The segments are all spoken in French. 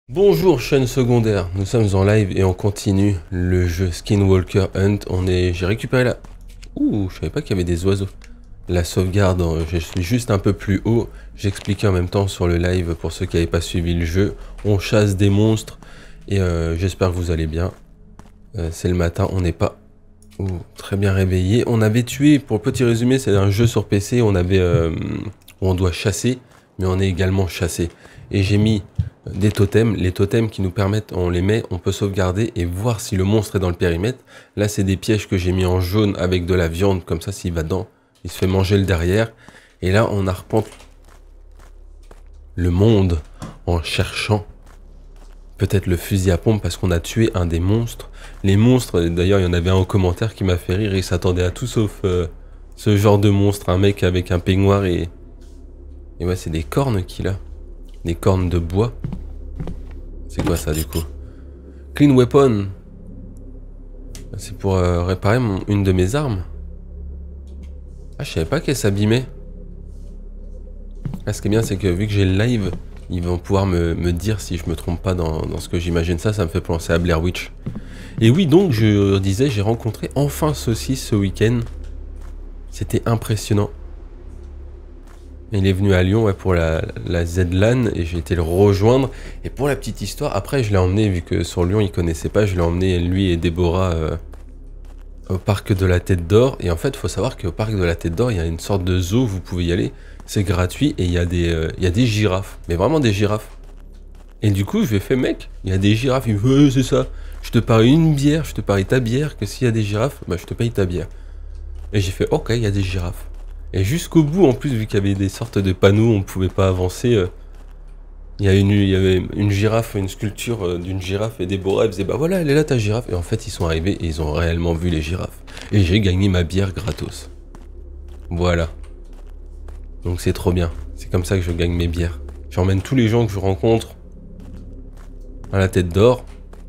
Bonjour chaîne secondaire, nous sommes en live et on continue le jeu Skinwalker Hunt. J'ai récupéré la... Ouh, je savais pas qu'il y avait des oiseaux. La sauvegarde, je suis juste un peu plus haut. J'expliquais en même temps sur le live pour ceux qui n'avaient pas suivi le jeu. On chasse des monstres et j'espère que vous allez bien. C'est le matin, on n'est pas très bien réveillé. On avait tué, pour le petit résumé, c'est un jeu sur PC, où on doit chasser, mais on est également chassé. Et j'ai mis des totems, les totems qui nous permettent, on les met, on peut sauvegarder et voir si le monstre est dans le périmètre. Là c'est des pièges que j'ai mis en jaune avec de la viande, comme ça s'il va dedans, il se fait manger le derrière. Et là on arpente le monde en cherchant peut-être le fusil à pompe parce qu'on a tué un des monstres. Les monstres, d'ailleurs il y en avait un en commentaire qui m'a fait rire, il s'attendait à tout sauf ce genre de monstre, un mec avec un peignoir et ouais c'est des cornes qu'il a. Des cornes de bois. C'est quoi ça du coup? Clean weapon. C'est pour réparer une de mes armes. Ah je savais pas qu'elle s'abîmait. Ah, ce qui est bien c'est que vu que j'ai le live, ils vont pouvoir me dire si je me trompe pas dans ce que j'imagine. Ça me fait penser à Blair Witch. Et oui donc je disais j'ai rencontré enfin Saucisse ce week-end. C'était impressionnant. Il est venu à Lyon ouais, pour la ZLAN et j'ai été le rejoindre. Et pour la petite histoire, après je l'ai emmené, vu que sur Lyon il connaissait pas, je l'ai emmené lui et Déborah au parc de la Tête d'Or. Et en fait, il faut savoir qu'au parc de la Tête d'Or, il y a une sorte de zoo, vous pouvez y aller, c'est gratuit et il y a des girafes, mais vraiment des girafes. Et du coup, je lui ai fait, mec, il y a des girafes. Il me dit, ouais, c'est ça, je te parie une bière, je te parie ta bière, que s'il y a des girafes, bah je te paye ta bière. Et j'ai fait, ok, il y a des girafes. Et jusqu'au bout, en plus, vu qu'il y avait des sortes de panneaux, on ne pouvait pas avancer. Il y avait une girafe, une sculpture d'une girafe, et Déborah, elle faisait, bah voilà, elle est là ta girafe. Et en fait, ils sont arrivés et ils ont réellement vu les girafes. Et j'ai gagné ma bière gratos. Voilà. Donc c'est trop bien. C'est comme ça que je gagne mes bières. J'emmène tous les gens que je rencontre à la Tête d'Or.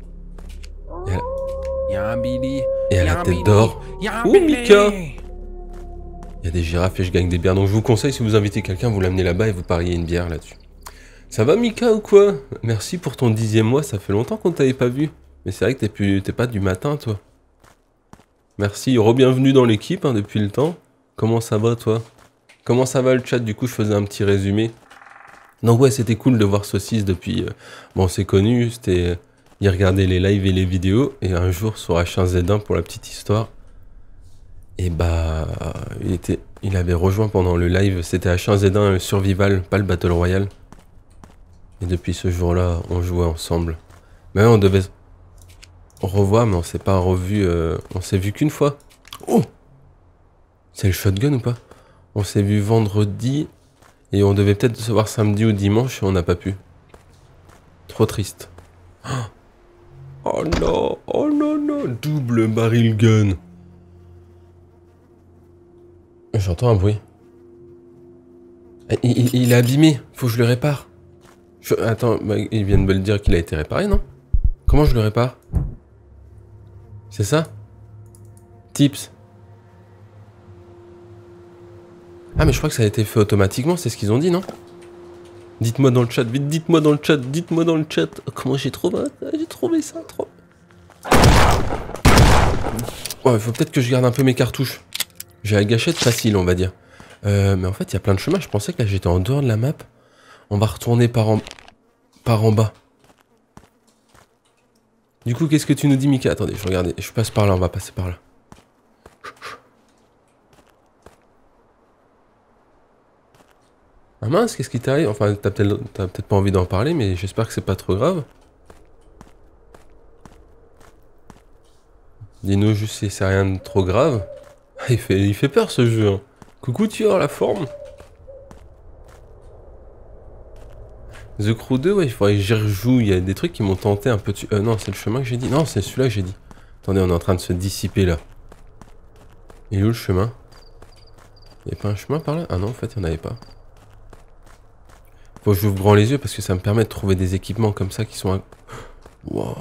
Et à la Tête d'Or. Oh, Mika! Il y a des girafes et je gagne des bières. Donc je vous conseille, si vous invitez quelqu'un, vous l'amenez là-bas et vous pariez une bière là-dessus. Ça va Mika ou quoi? Merci pour ton 10e mois, ça fait longtemps qu'on t'avait pas vu. Mais c'est vrai que t'es pas du matin toi. Merci, re-bienvenue dans l'équipe hein, depuis le temps. Comment ça va toi? Comment ça va le chat? Du coup je faisais un petit résumé. Donc ouais c'était cool de voir Saucisse depuis... Bon c'est connu, c'était... Il regardait les lives et les vidéos. Et un jour sur H1Z1 pour la petite histoire. Et bah, il avait rejoint pendant le live, c'était H1Z1 Survival, pas le Battle Royale. Et depuis ce jour-là, on jouait ensemble. Mais on devait revoir, mais on s'est pas revu, on s'est vu qu'une fois. Oh! C'est le shotgun ou pas? On s'est vu vendredi, et on devait peut-être se voir samedi ou dimanche, et on n'a pas pu. Trop triste. Oh non, oh non, non, double barrel gun. J'entends un bruit. Il est abîmé, faut que je le répare. Attends, bah, il vient de me le dire qu'il a été réparé, non? Comment je le répare? C'est ça? Tips. Ah mais je crois que ça a été fait automatiquement, c'est ce qu'ils ont dit, non? Dites-moi dans le chat, vite, dites-moi dans le chat, dites-moi dans le chat. Oh, comment j'ai trouvé ça, trop... Ouais, il faut peut-être que je garde un peu mes cartouches. J'ai la gâchette facile, on va dire. Mais en fait, il y a plein de chemins. Je pensais que là, j'étais en dehors de la map. On va retourner par en bas. Du coup, qu'est-ce que tu nous dis, Mika? Attendez, je regarde. Je passe par là, on va passer par là. Ah mince, qu'est-ce qui t'arrive? Enfin, t'as peut-être pas envie d'en parler, mais j'espère que c'est pas trop grave. Dis-nous juste si c'est rien de trop grave. Il fait peur ce jeu. Hein. Coucou, tu as la forme. The Crew 2, ouais, il faudrait que j'y rejoue. Il y a des trucs qui m'ont tenté un peu. Non, c'est le chemin que j'ai dit. Non, c'est celui-là que j'ai dit. Attendez, on est en train de se dissiper là. Il est où le chemin? Il n'y a pas un chemin par là? Ah non, en fait, il n'y en avait pas. Faut que j'ouvre grand les yeux parce que ça me permet de trouver des équipements comme ça qui sont... Wow.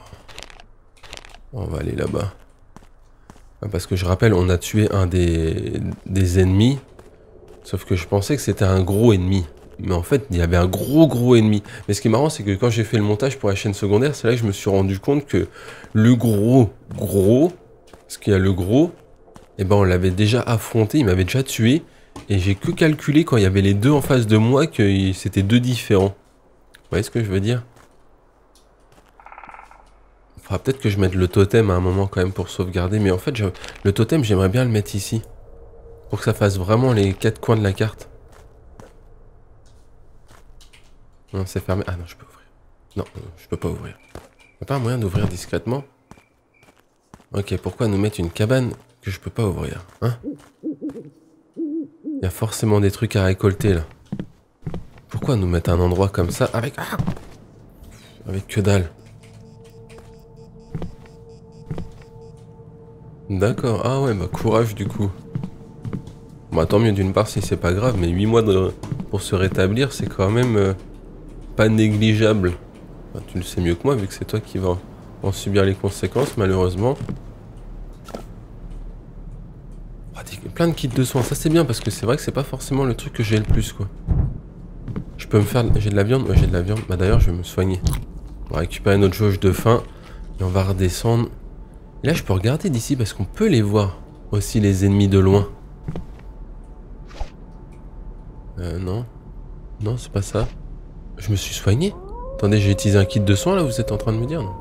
On va aller là-bas. Parce que je rappelle, on a tué un des ennemis. Sauf que je pensais que c'était un gros ennemi. Mais en fait, il y avait un gros ennemi. Mais ce qui est marrant, c'est que quand j'ai fait le montage pour la chaîne secondaire, c'est là que je me suis rendu compte que le gros, parce qu'il y a le gros, et ben on l'avait déjà affronté, il m'avait déjà tué. Et j'ai que calculé quand il y avait les deux en face de moi que c'était deux différents. Vous voyez ce que je veux dire? Il faudra peut-être que je mette le totem à un moment quand même pour sauvegarder. Mais en fait, le totem, j'aimerais bien le mettre ici. Pour que ça fasse vraiment les 4 coins de la carte. Non, c'est fermé. Ah non, je peux ouvrir. Non, je peux pas ouvrir. Il n'y a pas un moyen d'ouvrir discrètement? Ok, pourquoi nous mettre une cabane que je peux pas ouvrir, hein? Il y a forcément des trucs à récolter là. Pourquoi nous mettre un endroit comme ça avec... Ah, avec que dalle. D'accord, ah ouais, bah courage du coup. Bah tant mieux d'une part si c'est pas grave, mais 8 mois pour se rétablir, c'est quand même pas négligeable. Enfin, tu le sais mieux que moi vu que c'est toi qui vas en subir les conséquences malheureusement. Oh, plein de kits de soins, ça c'est bien parce que c'est vrai que c'est pas forcément le truc que j'ai le plus quoi. Je peux me faire... J'ai de la viande? Ouais j'ai de la viande. Bah d'ailleurs je vais me soigner. On va récupérer notre jauge de faim et on va redescendre. Et là je peux regarder d'ici parce qu'on peut les voir aussi les ennemis de loin. Non. Non, c'est pas ça. Je me suis soigné. Attendez, j'ai utilisé un kit de soins là, vous êtes en train de me dire, non?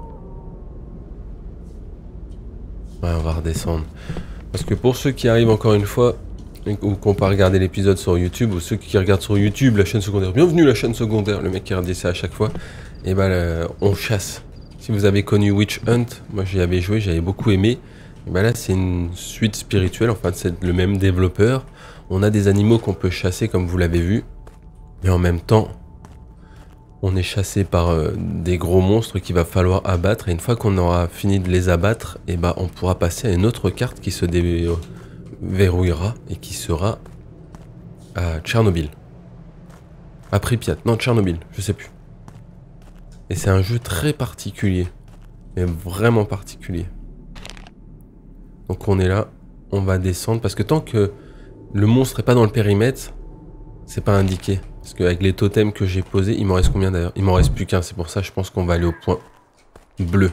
Ouais, on va redescendre. Parce que pour ceux qui arrivent encore une fois, ou qui n'ont pas regardé l'épisode sur YouTube, ou ceux qui regardent sur YouTube la chaîne secondaire, bienvenue la chaîne secondaire, le mec qui redit ça à chaque fois, et bah on chasse. Si vous avez connu Witch Hunt, moi j'y avais joué, j'avais beaucoup aimé. Et bah là c'est une suite spirituelle, enfin c'est le même développeur. On a des animaux qu'on peut chasser comme vous l'avez vu. Mais en même temps, on est chassé par des gros monstres qu'il va falloir abattre. Et une fois qu'on aura fini de les abattre, et bah on pourra passer à une autre carte qui se déverrouillera et qui sera à Tchernobyl. À Pripyat, non Tchernobyl, je sais plus. Et c'est un jeu très particulier, mais vraiment particulier. Donc on est là, on va descendre, parce que tant que le monstre n'est pas dans le périmètre, c'est pas indiqué. Parce qu'avec les totems que j'ai posés, il m'en reste combien d'ailleurs? Il m'en reste plus qu'un, c'est pour ça je pense qu'on va aller au point bleu.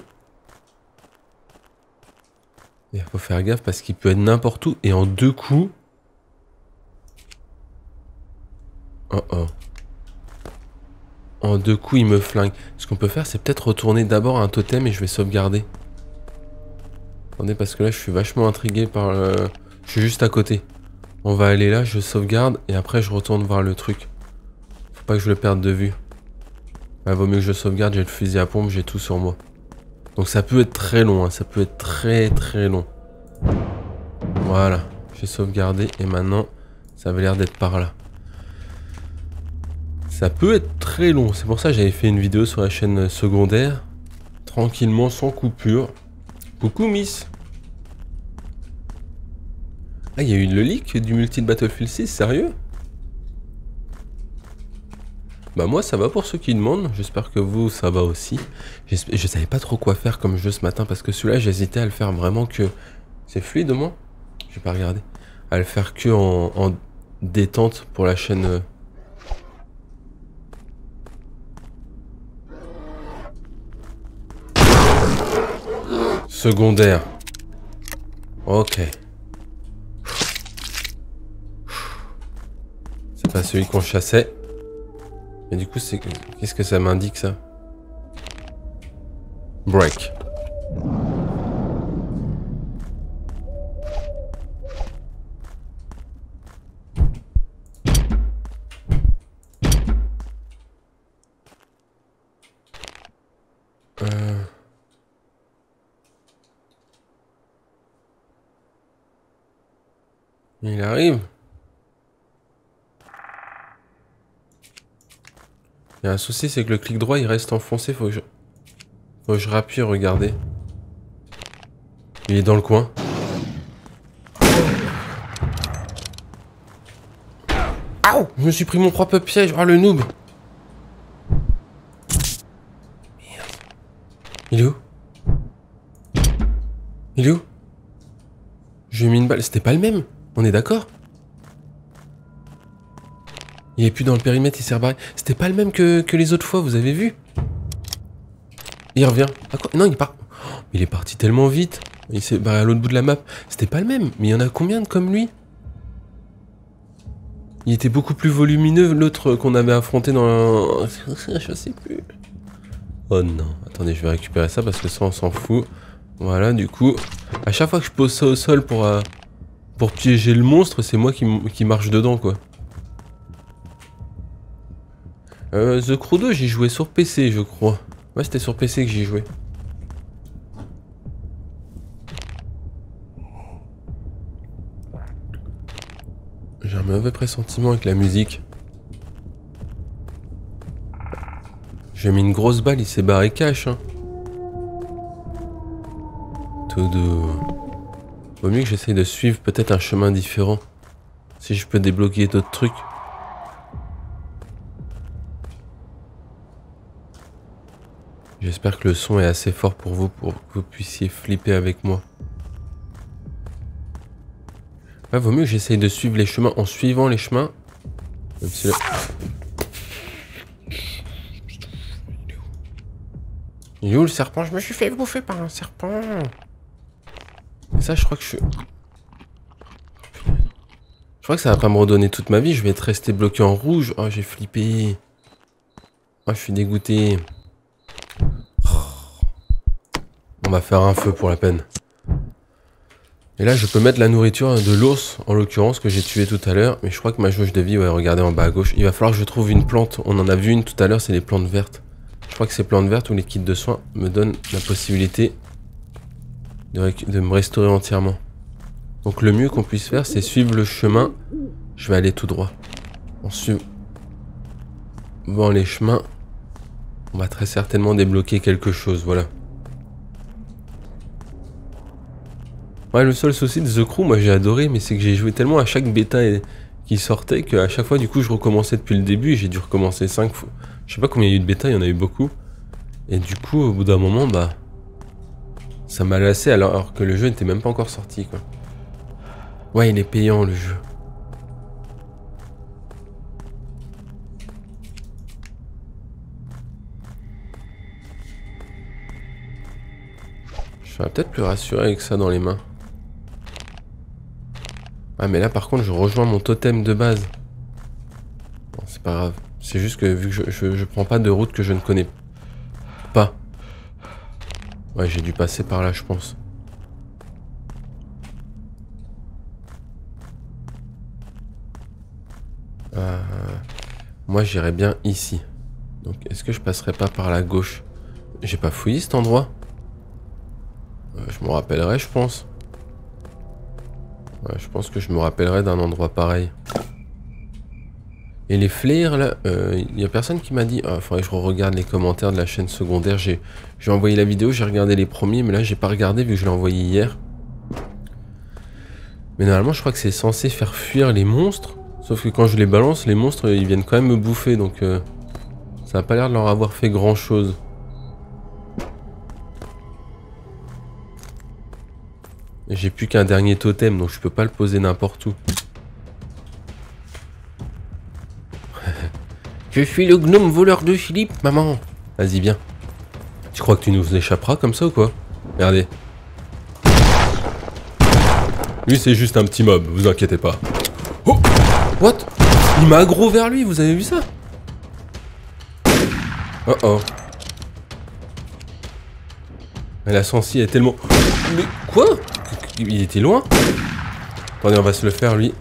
Il faut faire gaffe parce qu'il peut être n'importe où et en 2 coups... Oh oh. En 2 coups il me flingue. Ce qu'on peut faire c'est peut-être retourner d'abord à un totem et je vais sauvegarder. Attendez parce que là je suis vachement intrigué par le... Je suis juste à côté. On va aller là, je sauvegarde et après je retourne voir le truc. Faut pas que je le perde de vue. Ouais, vaut mieux que je sauvegarde, j'ai le fusil à pompe, j'ai tout sur moi. Donc ça peut être très long, hein, ça peut être très long. Voilà, j'ai sauvegardé et maintenant ça avait l'air d'être par là. Ça peut être très long, c'est pour ça que j'avais fait une vidéo sur la chaîne secondaire. Tranquillement, sans coupure. Coucou Miss. Ah, il y a eu le leak du multi de Battlefield 6, sérieux? Bah moi ça va pour ceux qui demandent, j'espère que vous ça va aussi. Je savais pas trop quoi faire comme jeu ce matin parce que celui-là j'hésitais à le faire vraiment que... C'est fluide au moins? J'ai pas regardé. À le faire que en détente pour la chaîne... Secondaire. Ok. C'est pas celui qu'on chassait. Mais du coup, c'est... Qu'est-ce que ça m'indique, ça? Break. Il arrive. Il y a un souci, c'est que le clic droit il reste enfoncé. Faut que je rappuie, regardez. Il est dans le coin. Aouh! Je me suis pris mon propre piège. Oh le noob! Merde. Il est où? Il est où? Je lui ai mis une balle. C'était pas le même. On est d'accord? Il est plus dans le périmètre, il s'est rebarré. C'était pas le même que les autres fois, vous avez vu? Il revient. Ah quoi? Non, il part. Oh, il est parti tellement vite. Il s'est barré à l'autre bout de la map. C'était pas le même. Mais il y en a combien de comme lui? Il était beaucoup plus volumineux, l'autre qu'on avait affronté dans la... Je sais plus. Oh non. Attendez, je vais récupérer ça parce que ça, on s'en fout. Voilà, du coup, à chaque fois que je pose ça au sol pour piéger le monstre, c'est moi qui marche dedans, quoi. The Crew 2, j'y jouais sur PC, je crois. Ouais, c'était sur PC que j'y jouais. J'ai un mauvais pressentiment avec la musique. J'ai mis une grosse balle, il s'est barré cash, hein. Tout doux. Vaut mieux que j'essaye de suivre peut-être un chemin différent. Si je peux débloquer d'autres trucs. J'espère que le son est assez fort pour que vous puissiez flipper avec moi. Ouais, vaut mieux que j'essaye de suivre les chemins en suivant les chemins. Même si là... Il est où le serpent? Je me suis fait bouffer par un serpent. Et ça, je crois que je crois que ça va pas me redonner toute ma vie. Je vais être resté bloqué en rouge. Oh, j'ai flippé. Oh, je suis dégoûté. On va faire un feu pour la peine. Et là, je peux mettre la nourriture de l'ours, en l'occurrence, que j'ai tué tout à l'heure. Mais je crois que ma jauge de vie, ouais, regardez en bas à gauche. Il va falloir que je trouve une plante. On en a vu une tout à l'heure, c'est les plantes vertes. Je crois que ces plantes vertes ou les kits de soins me donnent la possibilité de me restaurer entièrement. Donc le mieux qu'on puisse faire, c'est suivre le chemin. Je vais aller tout droit. En suivant les chemins, on va très certainement débloquer quelque chose, voilà. Ouais, le seul souci de The Crew, moi j'ai adoré, mais c'est que j'ai joué tellement à chaque bêta qui sortait qu'à chaque fois, du coup, je recommençais depuis le début et j'ai dû recommencer 5 fois. Je sais pas combien il y a eu de bêta, il y en a eu beaucoup. Et du coup, au bout d'un moment, bah... ça m'a lassé alors que le jeu n'était même pas encore sorti, quoi. Ouais, il est payant, le jeu. Je serais peut-être plus rassuré avec ça dans les mains. Ah, mais là, par contre, je rejoins mon totem de base. Bon, c'est pas grave. C'est juste que vu que je prends pas de route que je ne connais pas. Ouais, j'ai dû passer par là, je pense. Moi, j'irais bien ici. Donc, est-ce que je passerai pas par la gauche? J'ai pas fouillé cet endroit? Je me rappellerai, je pense. Ouais, je pense que je me rappellerai d'un endroit pareil. Et les flares, là, il y a personne qui m'a dit... Ah, faudrait que je regarde les commentaires de la chaîne secondaire. J'ai envoyé la vidéo, j'ai regardé les premiers, mais là, j'ai pas regardé vu que je l'ai envoyé hier. Mais normalement, je crois que c'est censé faire fuir les monstres. Sauf que quand je les balance, les monstres, ils viennent quand même me bouffer, donc... ça a pas l'air de leur avoir fait grand-chose. J'ai plus qu'un dernier totem, donc je peux pas le poser n'importe où. Je suis le gnome voleur de Philippe, maman. Vas-y, viens. Tu crois que tu nous échapperas comme ça ou quoi? Regardez. Lui, c'est juste un petit mob, vous inquiétez pas. Oh! What? Il m'a aggro vers lui, vous avez vu ça? Oh oh. Mais la sensi est tellement... Mais quoi? Il était loin? Attendez, on va se le faire, lui.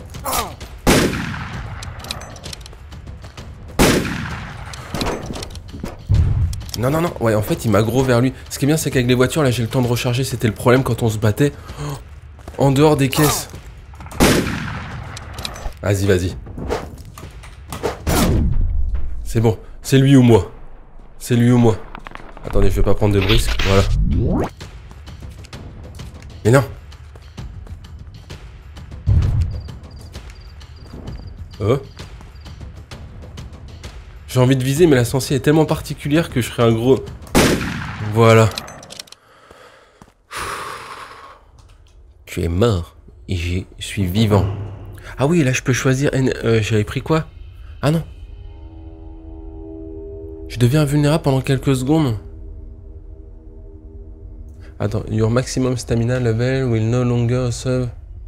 Non, non, non. Ouais, en fait, il m'a gros vers lui. Ce qui est bien, c'est qu'avec les voitures, là, j'ai le temps de recharger. C'était le problème quand on se battait. Oh, en dehors des caisses. Vas-y, vas-y. C'est bon. C'est lui ou moi. C'est lui ou moi. Attendez, je vais pas prendre de brisque. Voilà. Mais non. J'ai envie de viser, mais la sensi est tellement particulière que je ferai un gros... Voilà. Tu es mort et je suis vivant. Ah oui, là je peux choisir... J'avais pris quoi? Ah non. Je deviens invulnérable pendant quelques secondes. Attends, your maximum stamina level will no longer serve.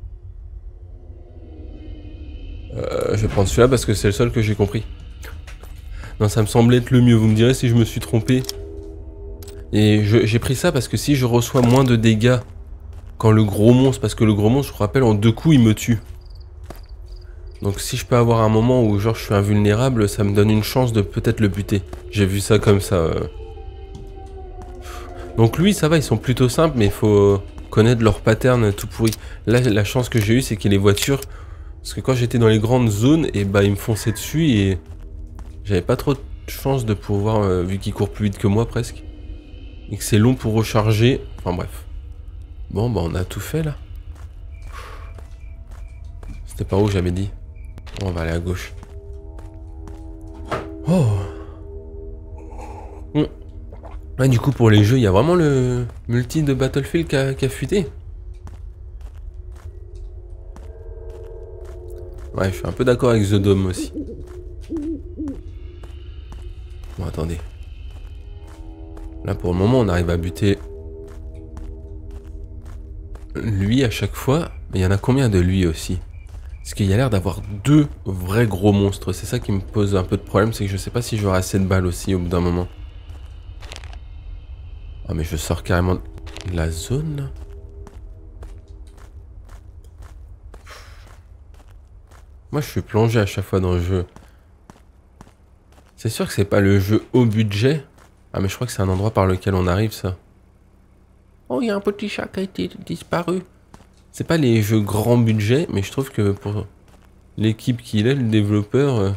Je vais prendre celui-là parce que c'est le seul que j'ai compris. Non, ça me semblait être le mieux. Vous me direz si je me suis trompé. Et j'ai pris ça parce que si je reçois moins de dégâts quand le gros monstre, parce que le gros monstre, je vous rappelle, en 2 coups, il me tue. Donc si je peux avoir un moment où genre je suis invulnérable, ça me donne une chance de peut-être le buter. J'ai vu ça comme ça. Donc lui, ça va, ils sont plutôt simples, mais il faut connaître leur pattern tout pourri. Là, la chance que j'ai eue, c'est que les voitures... Parce que quand j'étais dans les grandes zones, et bah ils me fonçaient dessus et... J'avais pas trop de chance de pouvoir, vu qu'ils courent plus vite que moi presque. Et que c'est long pour recharger. Enfin bref. Bon, bah on a tout fait là. C'était par où j'avais dit? On va aller à gauche. Oh. Bon. Ah, du coup, pour les jeux, il y a vraiment le multi de Battlefield qui a fuité. Ouais, je suis un peu d'accord avec The Dome aussi. Bon, attendez. Là, pour le moment, on arrive à buter lui à chaque fois. Mais il y en a combien de lui aussi? Parce qu'il y a l'air d'avoir 2 vrais gros monstres. C'est ça qui me pose un peu de problème. C'est que je sais pas si j'aurai assez de balles aussi au bout d'un moment. Ah, mais je sors carrément de la zone là. Moi, je suis plongé à chaque fois dans le jeu. C'est sûr que c'est pas le jeu au budget. Ah, mais je crois que c'est un endroit par lequel on arrive, ça. Oh, il y a un petit chat qui a été disparu. C'est pas les jeux grand budget, mais je trouve que pour l'équipe qu'il est, le développeur...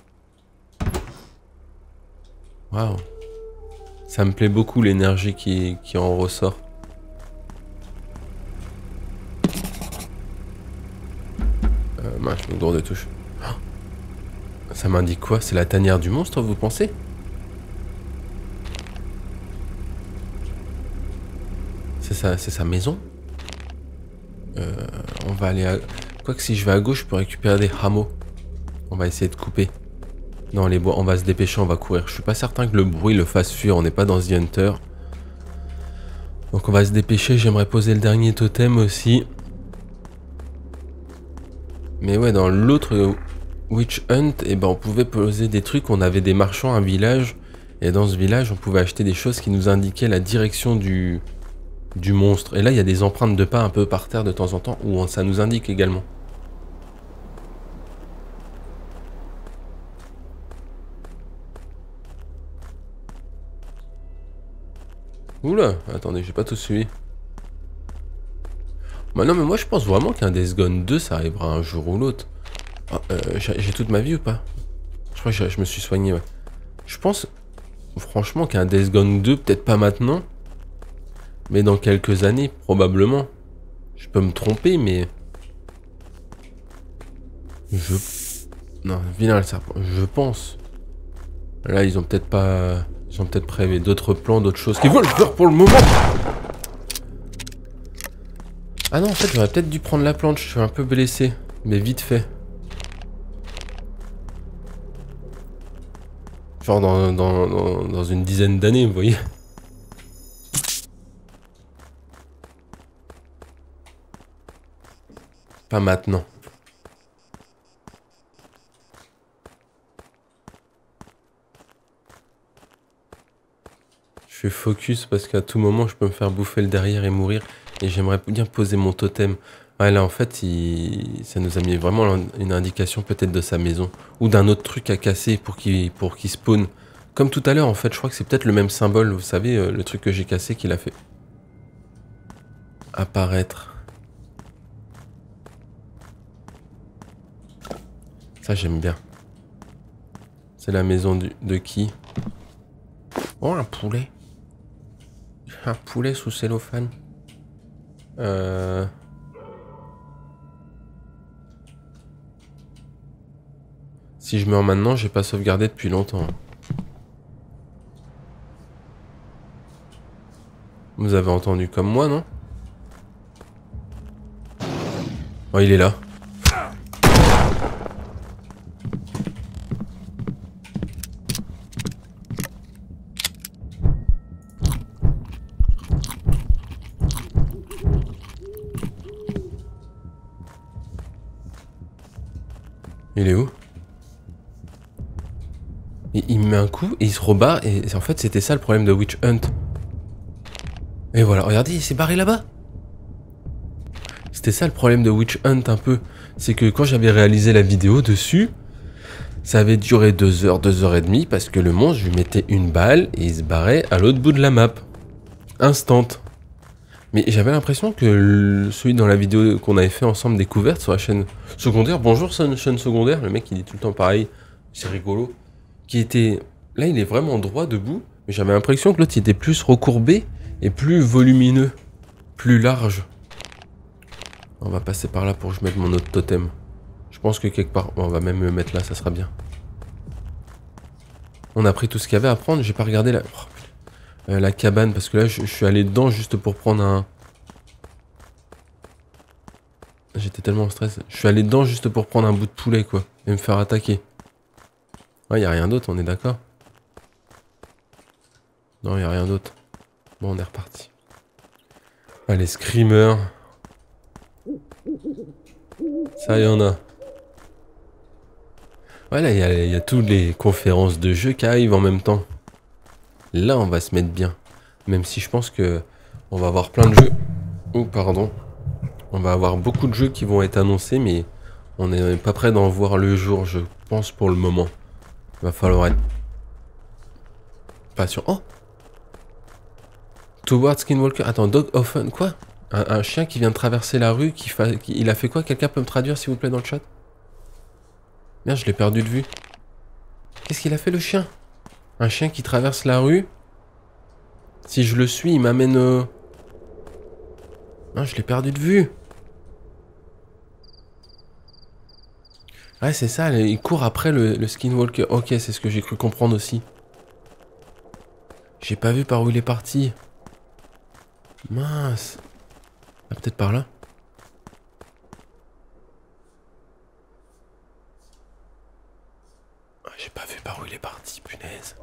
Waouh. Ça me plaît beaucoup l'énergie qui en ressort. Mince, je me gourde de touche. Oh, ça m'indique quoi? C'est la tanière du monstre, vous pensez? C'est sa maison? On va aller à... Quoique si je vais à gauche, je peux récupérer des hameaux. On va essayer de couper. Dans les bois, on va se dépêcher, on va courir. Je suis pas certain que le bruit le fasse fuir, on n'est pas dans The Hunter. Donc on va se dépêcher, j'aimerais poser le dernier totem aussi. Mais ouais, dans l'autre Witch Hunt, eh ben, on pouvait poser des trucs, on avait des marchands, un village. Et dans ce village, on pouvait acheter des choses qui nous indiquaient la direction du monstre. Et là, il y a des empreintes de pas un peu par terre de temps en temps, où ça nous indique également. Oula, attendez, j'ai pas tout suivi. Bah non, mais moi je pense vraiment qu'un Days Gone 2, ça arrivera un jour ou l'autre. Ah, j'ai toute ma vie ou pas? Je crois que je me suis soigné, ouais. Je pense, franchement, qu'un Days Gone 2, peut-être pas maintenant, mais dans quelques années, probablement. Je peux me tromper, mais... Non, vilain le serpent, je pense. Là, ils ont peut-être pas... Ils ont peut-être prévu d'autres plans, d'autres choses qu'ils veulent faire pour le moment. Ah non, en fait, j'aurais peut-être dû prendre la planche. Je suis un peu blessé, mais vite fait. Genre dans une dizaine d'années, vous voyez. Pas maintenant. Je suis focus parce qu'à tout moment, je peux me faire bouffer le derrière et mourir. Et j'aimerais bien poser mon totem. Ouais, là, en fait, ça nous a mis vraiment une indication peut-être de sa maison. Ou d'un autre truc à casser pour qu'il spawn. Comme tout à l'heure, en fait, je crois que c'est peut-être le même symbole. Vous savez, le truc que j'ai cassé qu'il a fait apparaître. Ça, j'aime bien. C'est la maison de qui? Oh, un poulet. Un poulet sous cellophane. Si je meurs maintenant, j'ai pas sauvegardé depuis longtemps. Vous avez entendu comme moi, non? Oh, il est là. Il est où? Il me met un coup et il se rebat. Et en fait, c'était ça le problème de Witch Hunt. Et voilà, regardez, il s'est barré là-bas. C'était ça le problème de Witch Hunt un peu. C'est que quand j'avais réalisé la vidéo dessus, ça avait duré 2 heures, 2 heures et demie, parce que le monstre, je lui mettais une balle et il se barrait à l'autre bout de la map. Instant. Mais j'avais l'impression que celui dans la vidéo qu'on avait fait ensemble découverte sur la chaîne secondaire, bonjour chaîne secondaire, le mec il dit tout le temps pareil, c'est rigolo, qui était, là il est vraiment droit debout, mais j'avais l'impression que l'autre il était plus recourbé et plus volumineux, plus large. On va passer par là pour que je mette mon autre totem. Je pense que quelque part, on va même le mettre là, ça sera bien. On a pris tout ce qu'il y avait à prendre, j'ai pas regardé la cabane, parce que là je suis allé dedans juste pour prendre un... J'étais tellement en stress. Je suis allé dedans juste pour prendre un bout de poulet quoi, et me faire attaquer. Ouais, y a rien d'autre, on est d'accord? Non, y a rien d'autre. Bon, on est reparti. Allez, screamers. Ça, y en a. Ouais, là, il y a toutes les conférences de jeux qui arrivent en même temps. Là, on va se mettre bien. Même si je pense que on va avoir plein de jeux. Oh, pardon. On va avoir beaucoup de jeux qui vont être annoncés, mais on n'est pas prêt d'en voir le jour, je pense, pour le moment. Il va falloir être patient. Oh! Toward Skinwalker. Attends, Dog Often. Quoi? Un chien qui vient de traverser la rue, il a fait quoi? Quelqu'un peut me traduire, s'il vous plaît, dans le chat? Merde, je l'ai perdu de vue. Qu'est-ce qu'il a fait, le chien? Un chien qui traverse la rue. Si je le suis, il m'amène... Non, je l'ai perdu de vue. Ouais, c'est ça, il court après le Skinwalker. Ok, c'est ce que j'ai cru comprendre aussi. J'ai pas vu par où il est parti. Mince. Ah, peut-être par là. Ah, j'ai pas vu par où il est parti, punaise.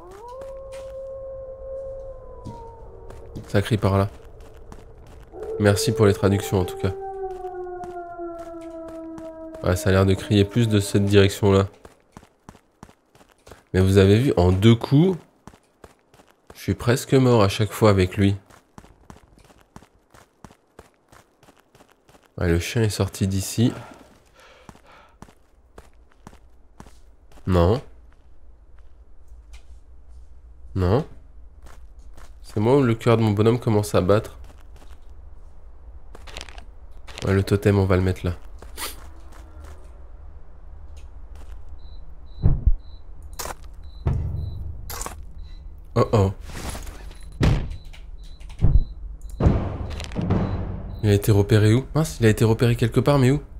Ça crie par là. Merci pour les traductions en tout cas. Ouais, ça a l'air de crier plus de cette direction-là. Mais vous avez vu, en 2 coups, je suis presque mort à chaque fois avec lui. Ouais, le chien est sorti d'ici. Non. Non. C'est moi où le cœur de mon bonhomme commence à battre. Ouais, le totem, on va le mettre là. Oh oh. Il a été repéré où? Mince, il a été repéré quelque part, mais où?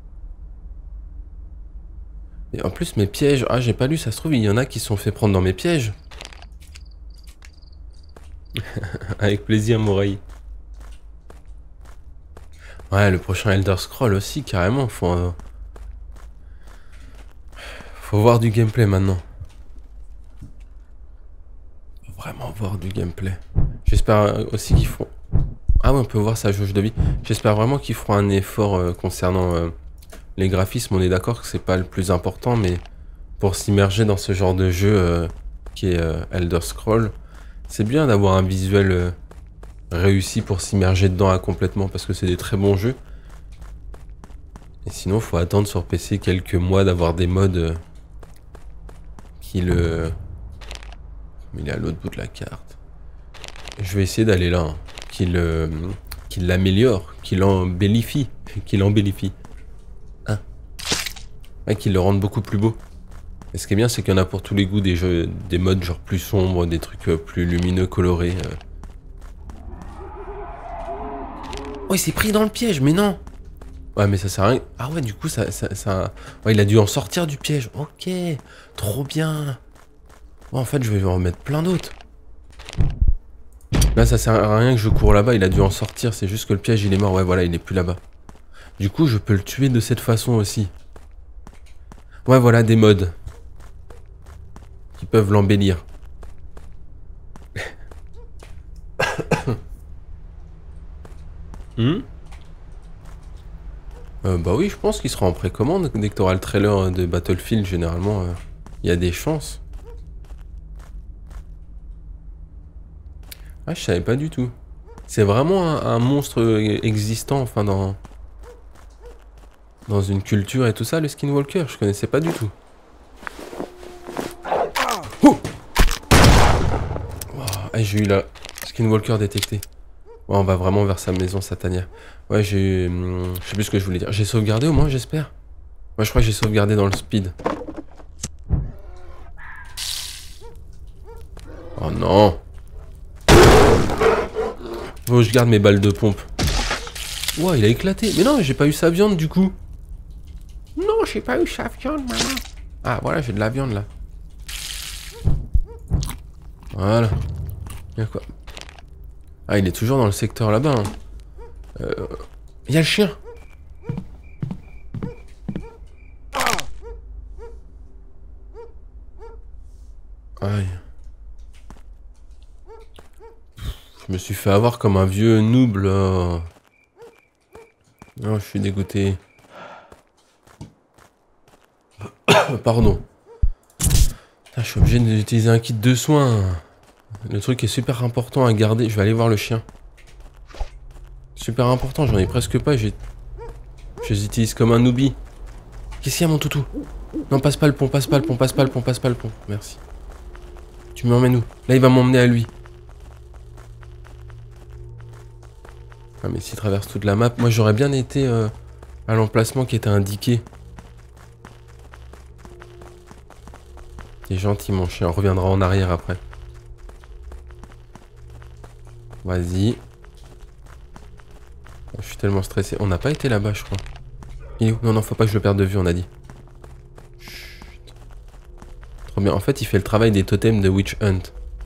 Et en plus, mes pièges... Ah, j'ai pas lu, ça se trouve, il y en a qui se sont fait prendre dans mes pièges. Avec plaisir, Moreille. Ouais, le prochain Elder Scroll aussi, carrément. Faut voir du gameplay maintenant. Faut vraiment voir du gameplay. J'espère aussi qu'ils feront... Ah ouais, on peut voir sa jauge de vie. J'espère vraiment qu'ils feront un effort concernant les graphismes. On est d'accord que c'est pas le plus important, mais pour s'immerger dans ce genre de jeu qui est Elder Scroll, c'est bien d'avoir un visuel réussi pour s'immerger dedans complètement, parce que c'est des très bons jeux. Et sinon, faut attendre sur PC quelques mois d'avoir des mods qui le... Mais il est à l'autre bout de la carte. Je vais essayer d'aller là, hein. Qu'il l'améliore, qu'il embellifie, Hein? Ouais, qu'il le rende beaucoup plus beau. Et ce qui est bien, c'est qu'il y en a pour tous les goûts, des jeux, des modes genre plus sombres, des trucs plus lumineux, colorés. Oh, il s'est pris dans le piège, mais non! Ouais, mais ça sert à rien. Ah ouais, du coup, ça... Ouais, il a dû en sortir du piège. Ok, trop bien. Ouais, en fait, je vais en remettre plein d'autres. Là, ça sert à rien que je cours là-bas, il a dû en sortir, c'est juste que le piège, il est mort. Ouais, voilà, il est plus là-bas. Du coup, je peux le tuer de cette façon aussi. Ouais, voilà, des mods. Qui peuvent l'embellir. Bah oui, je pense qu'il sera en précommande. Dès que tu auras le trailer de Battlefield, généralement, il y a des chances. Ah, je savais pas du tout. C'est vraiment un monstre existant, enfin, dans une culture et tout ça, le Skinwalker. Je connaissais pas du tout. Oh, ah, j'ai eu la Skinwalker détecté. Ouais, on va vraiment vers sa maison satanière. Ouais, je sais plus ce que je voulais dire. J'ai sauvegardé au moins, j'espère. Moi, je crois que j'ai sauvegardé dans le speed. Oh non. Faut je garde mes balles de pompe. Ouah, il a éclaté. Mais non, j'ai pas eu sa viande du coup. Non, j'ai pas eu sa viande, maman. Ah, voilà, j'ai de la viande là. Voilà. Il y a quoi? Ah, il est toujours dans le secteur là-bas. Hein. Il y a le chien. Aïe. Je me suis fait avoir comme un vieux noob là. Non, je suis dégoûté. Pardon. Putain, je suis obligé d'utiliser un kit de soins. Le truc est super important à garder. Je vais aller voir le chien. Super important, j'en ai presque pas. Je les utilise comme un noobie. Qu'est-ce qu'il y a, mon toutou? Non, passe pas le pont, passe pas le pont, passe pas le pont, passe pas le pont. Merci. Tu m'emmènes où? Là, il va m'emmener à lui. Ah, mais s'il traverse toute la map, moi j'aurais bien été à l'emplacement qui était indiqué. T'es gentil, mon chien. On reviendra en arrière après. Vas-y. Je suis tellement stressé. On n'a pas été là-bas, je crois. Il est où? Non, non, faut pas que je le perde de vue, on a dit. Chut. Trop bien. En fait, il fait le travail des totems de Witch Hunt.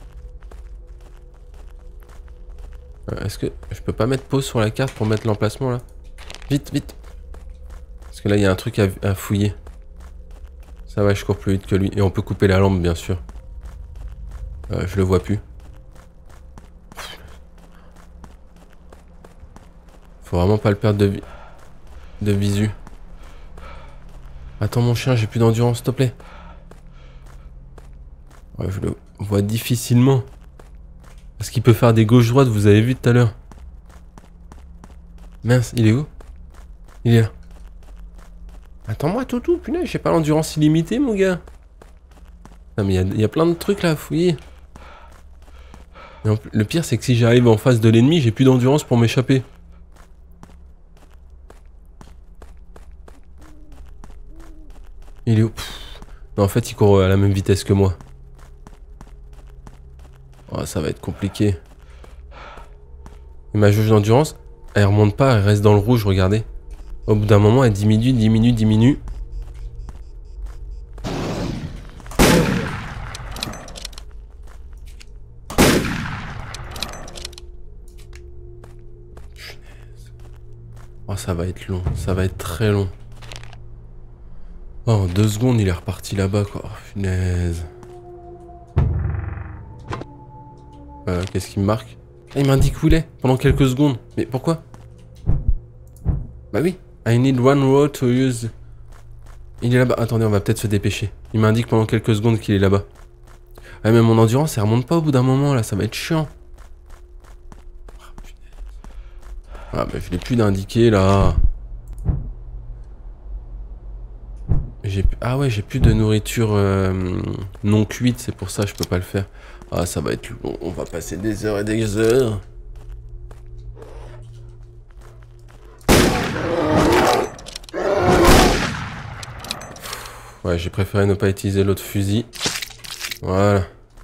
Est-ce que je peux pas mettre pause sur la carte pour mettre l'emplacement là? Vite, vite. Parce que là, il y a un truc à fouiller. Ça va, je cours plus vite que lui. Et on peut couper la lampe, bien sûr. Je le vois plus. Faut vraiment pas le perdre de visu. Attends, mon chien, j'ai plus d'endurance, s'il te plaît. Ouais, je le vois difficilement. Parce qu'il peut faire des gauches-droites, vous avez vu tout à l'heure. Mince, il est où? Il est là. Attends-moi, toutou, punaise, j'ai pas l'endurance illimitée, mon gars. Non, mais il y a plein de trucs là à fouiller. Le pire, c'est que si j'arrive en face de l'ennemi, j'ai plus d'endurance pour m'échapper. Il est où? Non, en fait, il court à la même vitesse que moi. Oh, ça va être compliqué. Et ma jauge d'endurance, elle remonte pas, elle reste dans le rouge, regardez. Au bout d'un moment, elle diminue, diminue, diminue. Oh, ça va être long, ça va être très long. Oh, en 2 secondes, il est reparti là-bas, quoi. Oh, punaise. Qu'est-ce qu'il me marque? Ah, il m'indique où il est, pendant quelques secondes. Mais pourquoi? Bah oui. I need one road to use. Il est là-bas. Attendez, on va peut-être se dépêcher. Il m'indique pendant quelques secondes qu'il est là-bas. Ah, mais mon endurance, elle remonte pas au bout d'un moment, là. Ça va être chiant. Ah, bah, je l'ai plus d'indiquer, là. Ah ouais, j'ai plus de nourriture non cuite, c'est pour ça que je peux pas le faire. Ah, ça va être long, on va passer des heures et des heures. Ouais, j'ai préféré ne pas utiliser l'autre fusil. Voilà.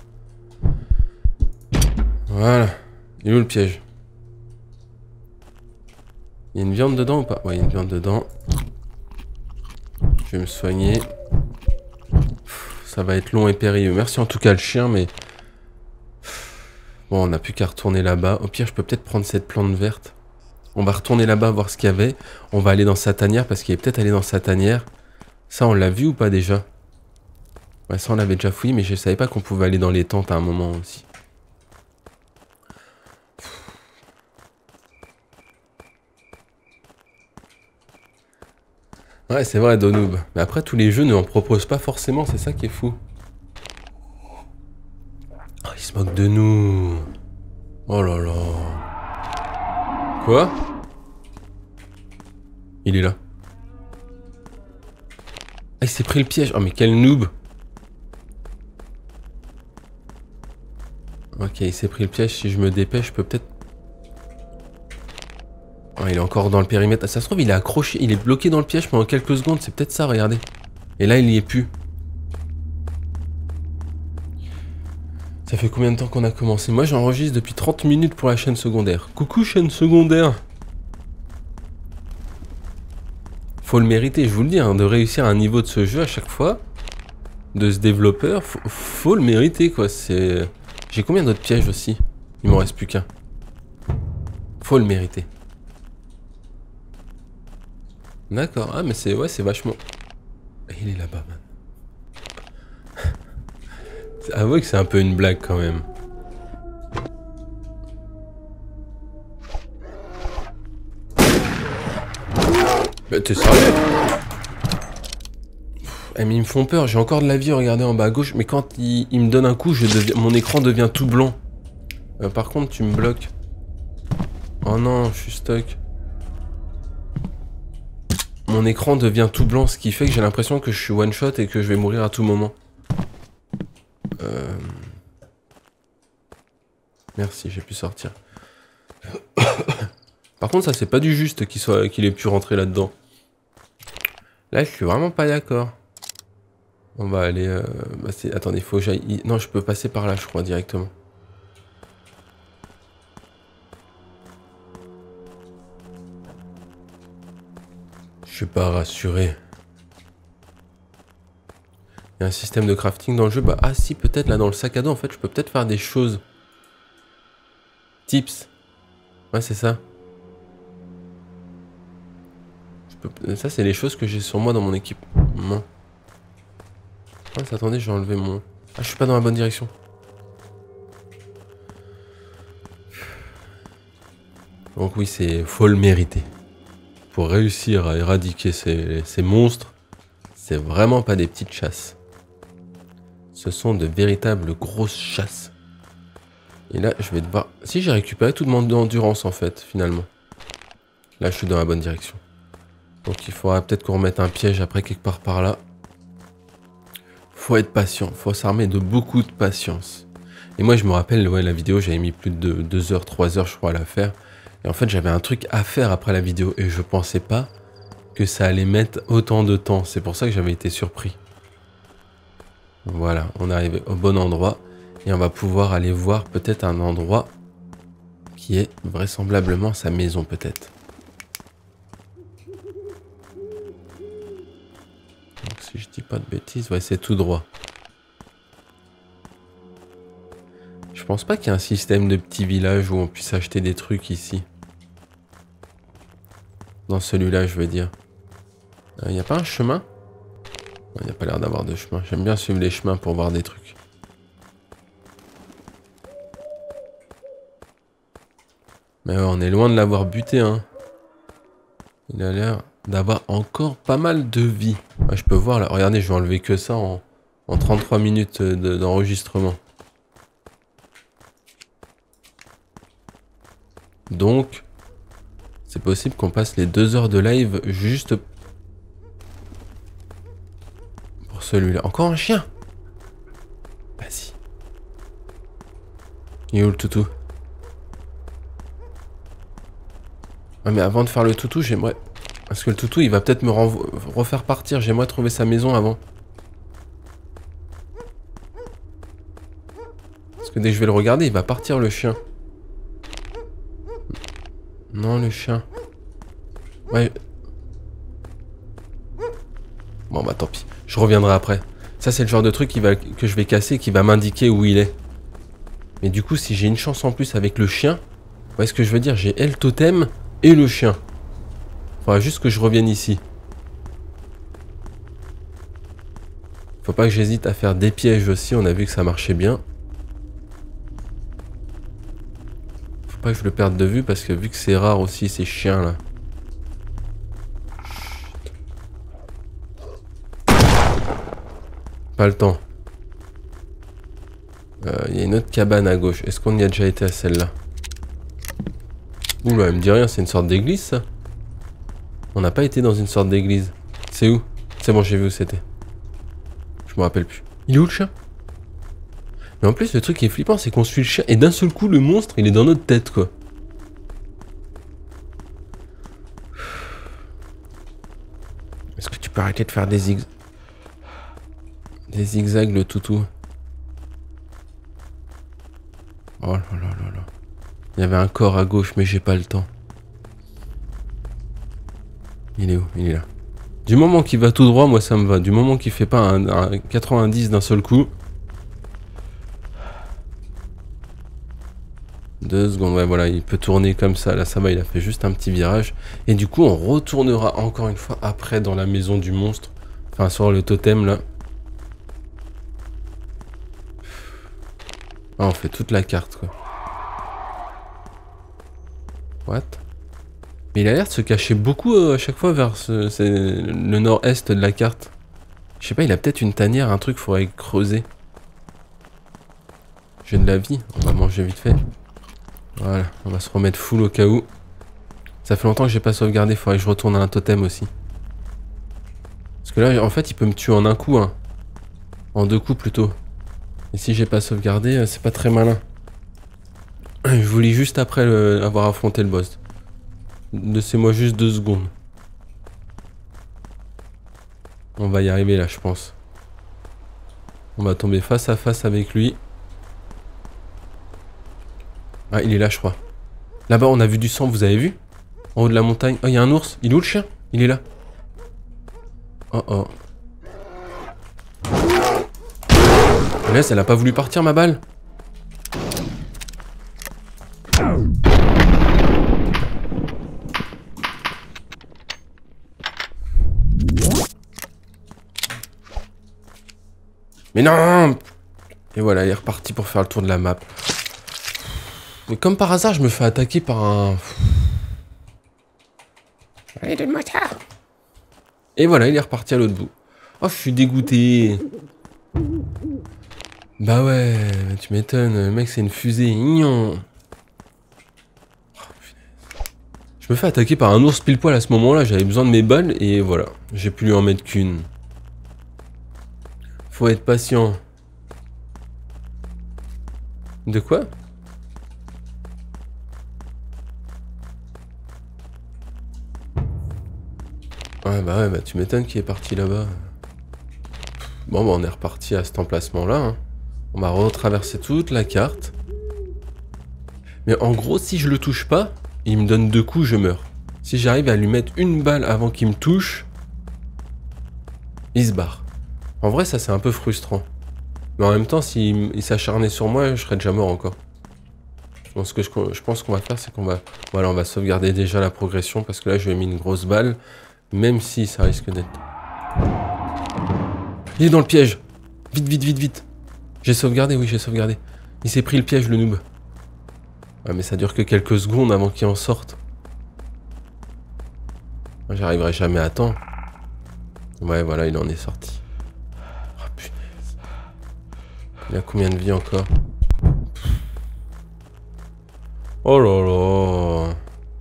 Voilà. Il est où le piège? Il y a une viande dedans ou pas? Ouais, il y a une viande dedans. Je vais me soigner. Ça va être long et périlleux. Merci en tout cas le chien, mais... Bon, on n'a plus qu'à retourner là-bas. Au pire, je peux peut-être prendre cette plante verte. On va retourner là-bas, voir ce qu'il y avait. On va aller dans sa tanière, parce qu'il est peut-être allé dans sa tanière. Ça, on l'a vu ou pas déjà? Ouais, ça, on l'avait déjà fouillé, mais je savais pas qu'on pouvait aller dans les tentes à un moment aussi. Ouais, c'est vrai, Donoob. Mais après, tous les jeux ne en proposent pas forcément, c'est ça qui est fou. Oh, il se moque de nous. Oh là là. Quoi? Il est là. Ah, il s'est pris le piège. Oh, mais quel noob. Ok, il s'est pris le piège. Si je me dépêche, je peux peut-être... Oh, il est encore dans le périmètre. Ah, ça se trouve, il est accroché. Il est bloqué dans le piège pendant quelques secondes. C'est peut-être ça, regardez. Et là, il y est plus. Ça fait combien de temps qu'on a commencé? Moi, j'enregistre depuis 30 minutes pour la chaîne secondaire. Coucou, chaîne secondaire. Faut le mériter, je vous le dis, hein, de réussir un niveau de ce jeu à chaque fois. De ce développeur, faut le mériter, quoi. C'est... J'ai combien d'autres pièges aussi? Il m'en reste plus qu'un. Faut le mériter. D'accord, ah mais c'est... Ouais, c'est vachement... Il est là-bas, man. Avouez que c'est un peu une blague, quand même. Mais t'es sérieux? Eh, mais ils me font peur, j'ai encore de la vie, regardez en bas à gauche. Mais quand il me donne un coup, mon écran devient tout blanc. Par contre, tu me bloques. Oh non, je suis stuck. Mon écran devient tout blanc, ce qui fait que j'ai l'impression que je suis one shot et que je vais mourir à tout moment. Merci, j'ai pu sortir. Par contre, ça c'est pas du juste qu'il ait pu rentrer là-dedans. Là, je suis vraiment pas d'accord. On va aller... attendez, faut que j'aille... Non, je peux passer par là, je crois, directement. Je suis pas rassuré. Il y a un système de crafting dans le jeu. Bah, ah si, peut-être là dans le sac à dos, en fait, je peux peut-être faire des choses. Tips. Ouais, c'est ça. Ça, c'est les choses que j'ai sur moi dans mon équipement. Ah, attendez, je vais enlever mon... Ah, je suis pas dans la bonne direction. Donc oui, faut le mériter. Pour réussir à éradiquer ces monstres, c'est vraiment pas des petites chasses. Ce sont de véritables grosses chasses. Et là, je vais devoir... Si, j'ai récupéré toute mon endurance, en fait, finalement. Là, je suis dans la bonne direction. Donc il faudra peut-être qu'on remette un piège après quelque part par là. Faut être patient, faut s'armer de beaucoup de patience. Et moi je me rappelle, ouais, la vidéo, j'avais mis plus de 2 heures, 3 heures je crois à la faire. Et en fait j'avais un truc à faire après la vidéo et je pensais pas que ça allait mettre autant de temps. C'est pour ça que j'avais été surpris. Voilà, on est arrivé au bon endroit. Et on va pouvoir aller voir peut-être un endroit qui est vraisemblablement sa maison peut-être. Si je dis pas de bêtises, ouais, c'est tout droit. Je pense pas qu'il y ait un système de petits villages où on puisse acheter des trucs ici. Dans celui-là, je veux dire. Il n'y a pas un chemin? Il n'y a pas l'air d'avoir de chemin. J'aime bien suivre les chemins pour voir des trucs. Mais ouais, on est loin de l'avoir buté, hein. Il a l'air d'avoir encore pas mal de vie. Ouais, je peux voir là. Regardez, je vais enlever que ça en 33 minutes d'enregistrement. Donc, c'est possible qu'on passe les 2 heures de live juste pour celui-là. Encore un chien? Vas-y. Il est où le toutou? Ouais, mais avant de faire le toutou, j'aimerais... Parce que le toutou, il va peut-être me refaire partir. J'aimerais trouver sa maison avant. Parce que dès que je vais le regarder, il va partir le chien. Non, le chien. Ouais. Bon, bah tant pis. Je reviendrai après. Ça, c'est le genre de truc que je vais casser qui va m'indiquer où il est. Mais du coup, si j'ai une chance en plus avec le chien... Vous voyez ce que je veux dire? J'ai le totem et le chien. Faudra juste que je revienne ici. Faut pas que j'hésite à faire des pièges aussi. On a vu que ça marchait bien. Faut pas que je le perde de vue parce que vu que c'est rare aussi ces chiens là. pas le temps. Il y a une autre cabane à gauche. Est-ce qu'on y a déjà été à celle-là? Oula, elle me dit rien, c'est une sorte d'église ça? On n'a pas été dans une sorte d'église. C'est où? C'est bon, j'ai vu où c'était. Je me rappelle plus. Il est où le chien? Mais en plus, le truc qui est flippant, c'est qu'on suit le chien et d'un seul coup, le monstre, il est dans notre tête, quoi. Est-ce que tu peux arrêter de faire des zigzags, le toutou? Oh là là là là. Il y avait un corps à gauche, mais j'ai pas le temps. Il est où? Il est là. Du moment qu'il va tout droit, moi ça me va. Du moment qu'il fait pas un 90 d'un seul coup. 2 secondes, ouais voilà, il peut tourner comme ça. Là ça va, il a fait juste un petit virage. Et du coup on retournera encore une fois après dans la maison du monstre. Enfin sur le totem là. Ah, on fait toute la carte quoi. What? Mais il a l'air de se cacher beaucoup à chaque fois vers le nord-est de la carte. Je sais pas, il a peut-être une tanière, un truc, faudrait creuser. J'ai de la vie, on va manger vite fait. Voilà, on va se remettre full au cas où. Ça fait longtemps que j'ai pas sauvegardé, faudrait que je retourne à un totem aussi. Parce que là, en fait, il peut me tuer en un coup, hein. En 2 coups plutôt. Et si j'ai pas sauvegardé, c'est pas très malin. Je vous lis juste après avoir affronté le boss. Laissez-moi juste 2 secondes. On va y arriver là, je pense. On va tomber face à face avec lui. Ah, il est là, je crois. Là-bas, on a vu du sang, vous avez vu? En haut de la montagne. Oh, il y a un ours. Il est où le chien? Il est là. Oh oh. Laisse, elle a pas voulu partir, ma balle. Mais non! Et voilà, il est reparti pour faire le tour de la map. Mais comme par hasard, je me fais attaquer par un... Allez, donne-moi ça! Et voilà, il est reparti à l'autre bout. Oh, je suis dégoûté. Bah ouais, tu m'étonnes. Le mec, c'est une fusée. Ignon. Je me fais attaquer par un ours pile poil à ce moment-là. J'avais besoin de mes balles et voilà. J'ai pu lui en mettre qu'une. Faut être patient. De quoi? Ouais, bah tu m'étonnes qu'il est parti là-bas. Bon, bah on est reparti à cet emplacement-là. Hein. On va retraverser toute la carte. Mais en gros, si je le touche pas, il me donne 2 coups, je meurs. Si j'arrive à lui mettre une balle avant qu'il me touche, il se barre. En vrai, ça c'est un peu frustrant. Mais en même temps, s'il s'acharnait sur moi, je serais déjà mort encore. Donc ce que je pense qu'on va faire, c'est qu'on va... Voilà, on va sauvegarder déjà la progression, parce que là, je lui ai mis une grosse balle, même si ça risque d'être... Il est dans le piège. Vite, vite, vite, vite. J'ai sauvegardé, oui, j'ai sauvegardé. Il s'est pris le piège, le noob. Ouais, mais ça dure que quelques secondes avant qu'il en sorte. J'arriverai jamais à temps. Ouais, voilà, il en est sorti. Oh, punaise. Il a combien de vie encore? Oh là là.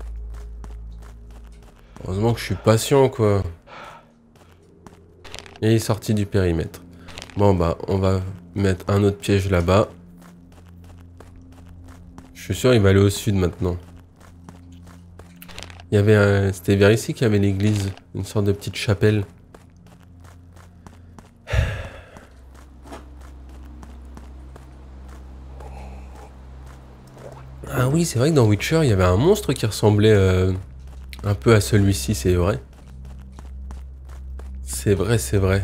Heureusement que je suis patient, quoi. Et il est sorti du périmètre. Bon, bah, on va mettre un autre piège là-bas. Je suis sûr qu'il va aller au sud maintenant. Il y avait un... C'était vers ici qu'il y avait l'église. Une sorte de petite chapelle. Ah oui, c'est vrai que dans Witcher, il y avait un monstre qui ressemblait un peu à celui-ci, c'est vrai. C'est vrai, c'est vrai.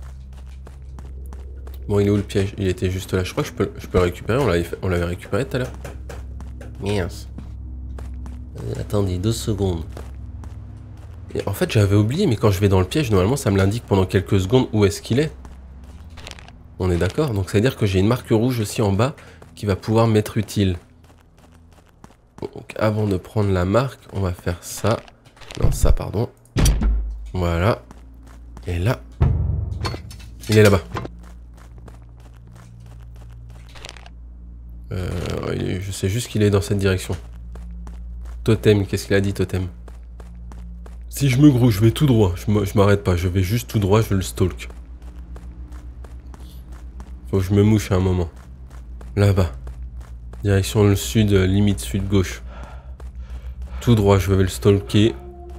Bon, il est où le piège? Il était juste là. Je crois que je peux le récupérer. On l'avait récupéré tout à l'heure. Mince. Attendez 2 secondes. Et en fait, j'avais oublié, mais quand je vais dans le piège, normalement, ça me l'indique pendant quelques secondes où est-ce qu'il est. On est d'accord? Donc, ça veut dire que j'ai une marque rouge aussi en bas qui va pouvoir m'être utile. Donc, avant de prendre la marque, on va faire ça. Non, ça, pardon. Voilà. Et là, il est là-bas. Je sais juste qu'il est dans cette direction. Totem, qu'est-ce qu'il a dit, Totem? Si je me grouille, je vais tout droit. Je m'arrête pas, je vais juste tout droit, je le stalk. Faut que je me mouche à un moment. Là-bas. Direction le sud, limite sud-gauche. Tout droit, je vais le stalker.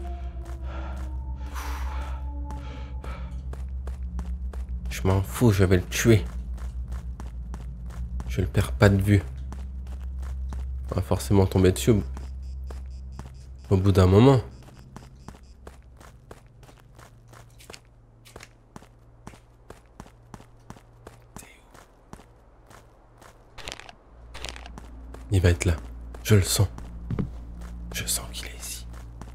Je m'en fous, je vais le tuer. Je le perds pas de vue. On va forcément tomber dessus au bout d'un moment. Il va être là. Je le sens. Je sens qu'il est ici.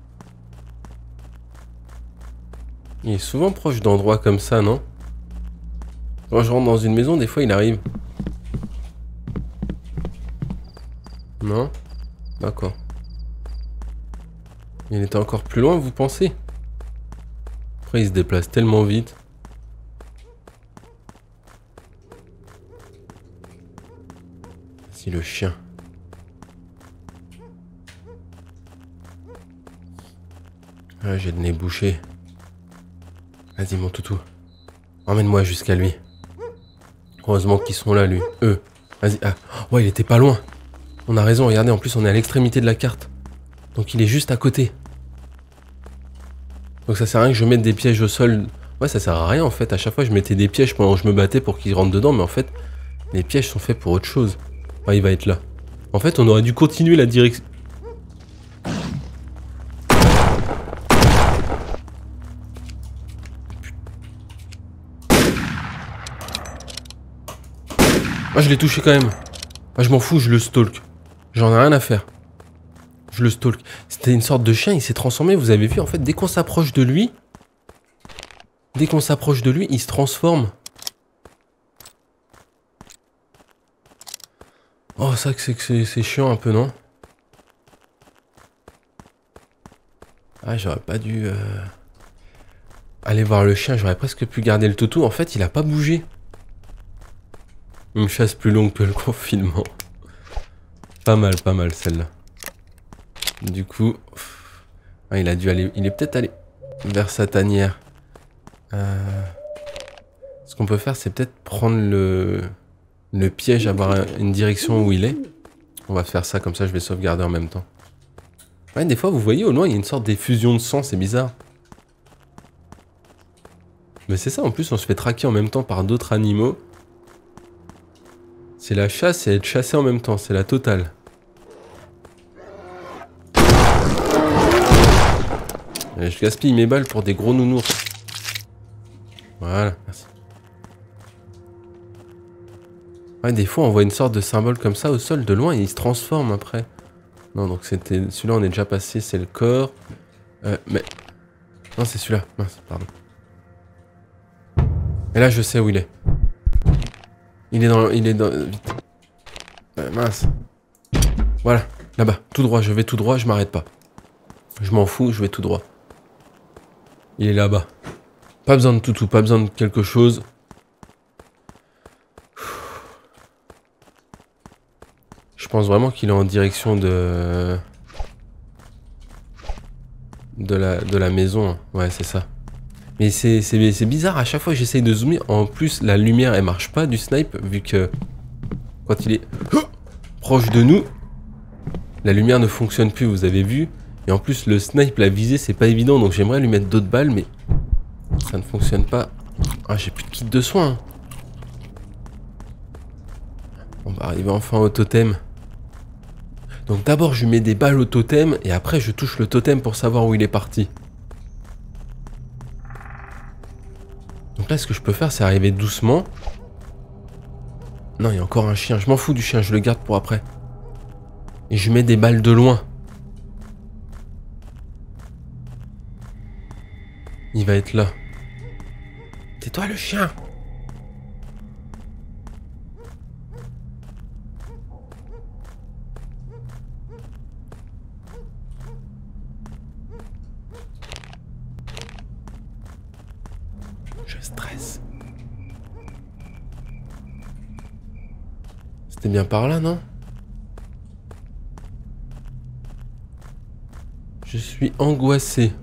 Il est souvent proche d'endroits comme ça, non? Quand je rentre dans une maison, des fois il arrive. Non? D'accord. Il était encore plus loin, vous pensez? Après, il se déplace tellement vite. Si le chien. Ah, j'ai le nez bouché. Vas-y, mon toutou. Emmène-moi jusqu'à lui. Heureusement qu'ils sont là, lui. Eux. Vas-y. Ah. Ouais, il était pas loin. On a raison, regardez, en plus, on est à l'extrémité de la carte. Donc, il est juste à côté. Donc, ça sert à rien que je mette des pièges au sol. Ouais, ça sert à rien, en fait. À chaque fois, je mettais des pièges pendant que je me battais pour qu'ils rentrent dedans. Mais en fait, les pièges sont faits pour autre chose. Ouais, il va être là. En fait, on aurait dû continuer la direction. Ah, je l'ai touché quand même. Ah, je m'en fous, je le stalk. J'en ai rien à faire. Je le stalk. C'était une sorte de chien, il s'est transformé. Vous avez vu, en fait, dès qu'on s'approche de lui... Dès qu'on s'approche de lui, il se transforme. Oh, ça que c'est chiant un peu, non? Ah, j'aurais pas dû... aller voir le chien. J'aurais presque pu garder le toutou. En fait, il a pas bougé. Une chasse plus longue que le confinement. Pas mal celle-là. Du coup... Ah, il a dû aller... Il est peut-être allé vers sa tanière. Ce qu'on peut faire, c'est peut-être prendre le piège, avoir une direction où il est. On va faire ça, comme ça je vais sauvegarder en même temps. Ouais, des fois, vous voyez, au loin, il y a une sorte d'effusion de sang, c'est bizarre. Mais c'est ça, en plus, on se fait traquer en même temps par d'autres animaux. C'est la chasse et être chassé en même temps, c'est la totale. Et je gaspille mes balles pour des gros nounours. Voilà, merci. Ouais, des fois on voit une sorte de symbole comme ça au sol de loin et il se transforme après. Non, donc c'était... Celui-là on est déjà passé, c'est le corps. Mais... Non, c'est celui-là. Mince, pardon. Et là je sais où il est. Il est dans... Vite. Mince. Voilà, là-bas. Tout droit, je vais tout droit, je m'arrête pas. Je m'en fous, je vais tout droit. Il est là-bas. Pas besoin de toutou, pas besoin de quelque chose. Je pense vraiment qu'il est en direction de la maison. Ouais, c'est ça. Mais c'est bizarre, à chaque fois que j'essaye de zoomer, en plus la lumière elle marche pas du snipe, vu que quand il est proche de nous, la lumière ne fonctionne plus, vous avez vu. Et en plus le snipe, la visée, c'est pas évident, donc j'aimerais lui mettre d'autres balles, mais ça ne fonctionne pas. Ah, j'ai plus de kit de soins. On va arriver enfin au totem. Donc d'abord je mets des balles au totem et après je touche le totem pour savoir où il est parti. Donc là ce que je peux faire c'est arriver doucement. Non, il y a encore un chien, je m'en fous du chien, je le garde pour après. Et je mets des balles de loin. Il va être là. Tais-toi le chien. Je stresse. C'était bien par là, non? Je suis angoissé.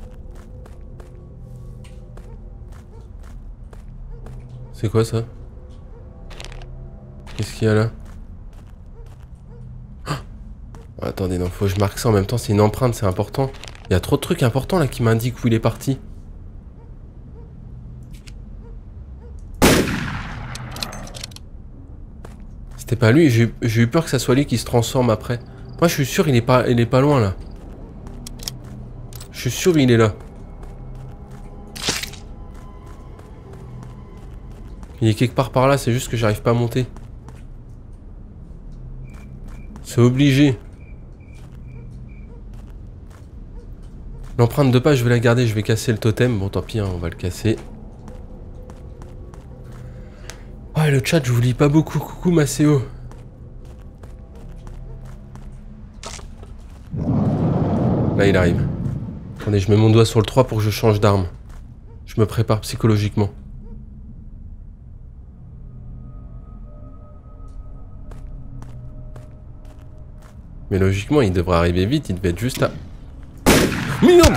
C'est quoi ça? Qu'est-ce qu'il y a là? Oh, attendez, non, faut que je marque ça en même temps, c'est une empreinte, c'est important. Il y a trop de trucs importants là qui m'indiquent où il est parti. C'était pas lui, j'ai eu peur que ça soit lui qui se transforme après. Moi je suis sûr il est pas loin là. Je suis sûr il est là. Il est quelque part par là, c'est juste que j'arrive pas à monter. C'est obligé. L'empreinte de pas, je vais la garder, je vais casser le totem. Bon, tant pis, hein, on va le casser. Ouais, le chat, je vous lis pas beaucoup. Coucou, Maceo. Là, il arrive. Attendez, je mets mon doigt sur le 3 pour que je change d'arme. Je me prépare psychologiquement. Mais logiquement, il devrait arriver vite, il devait être juste à... Merde!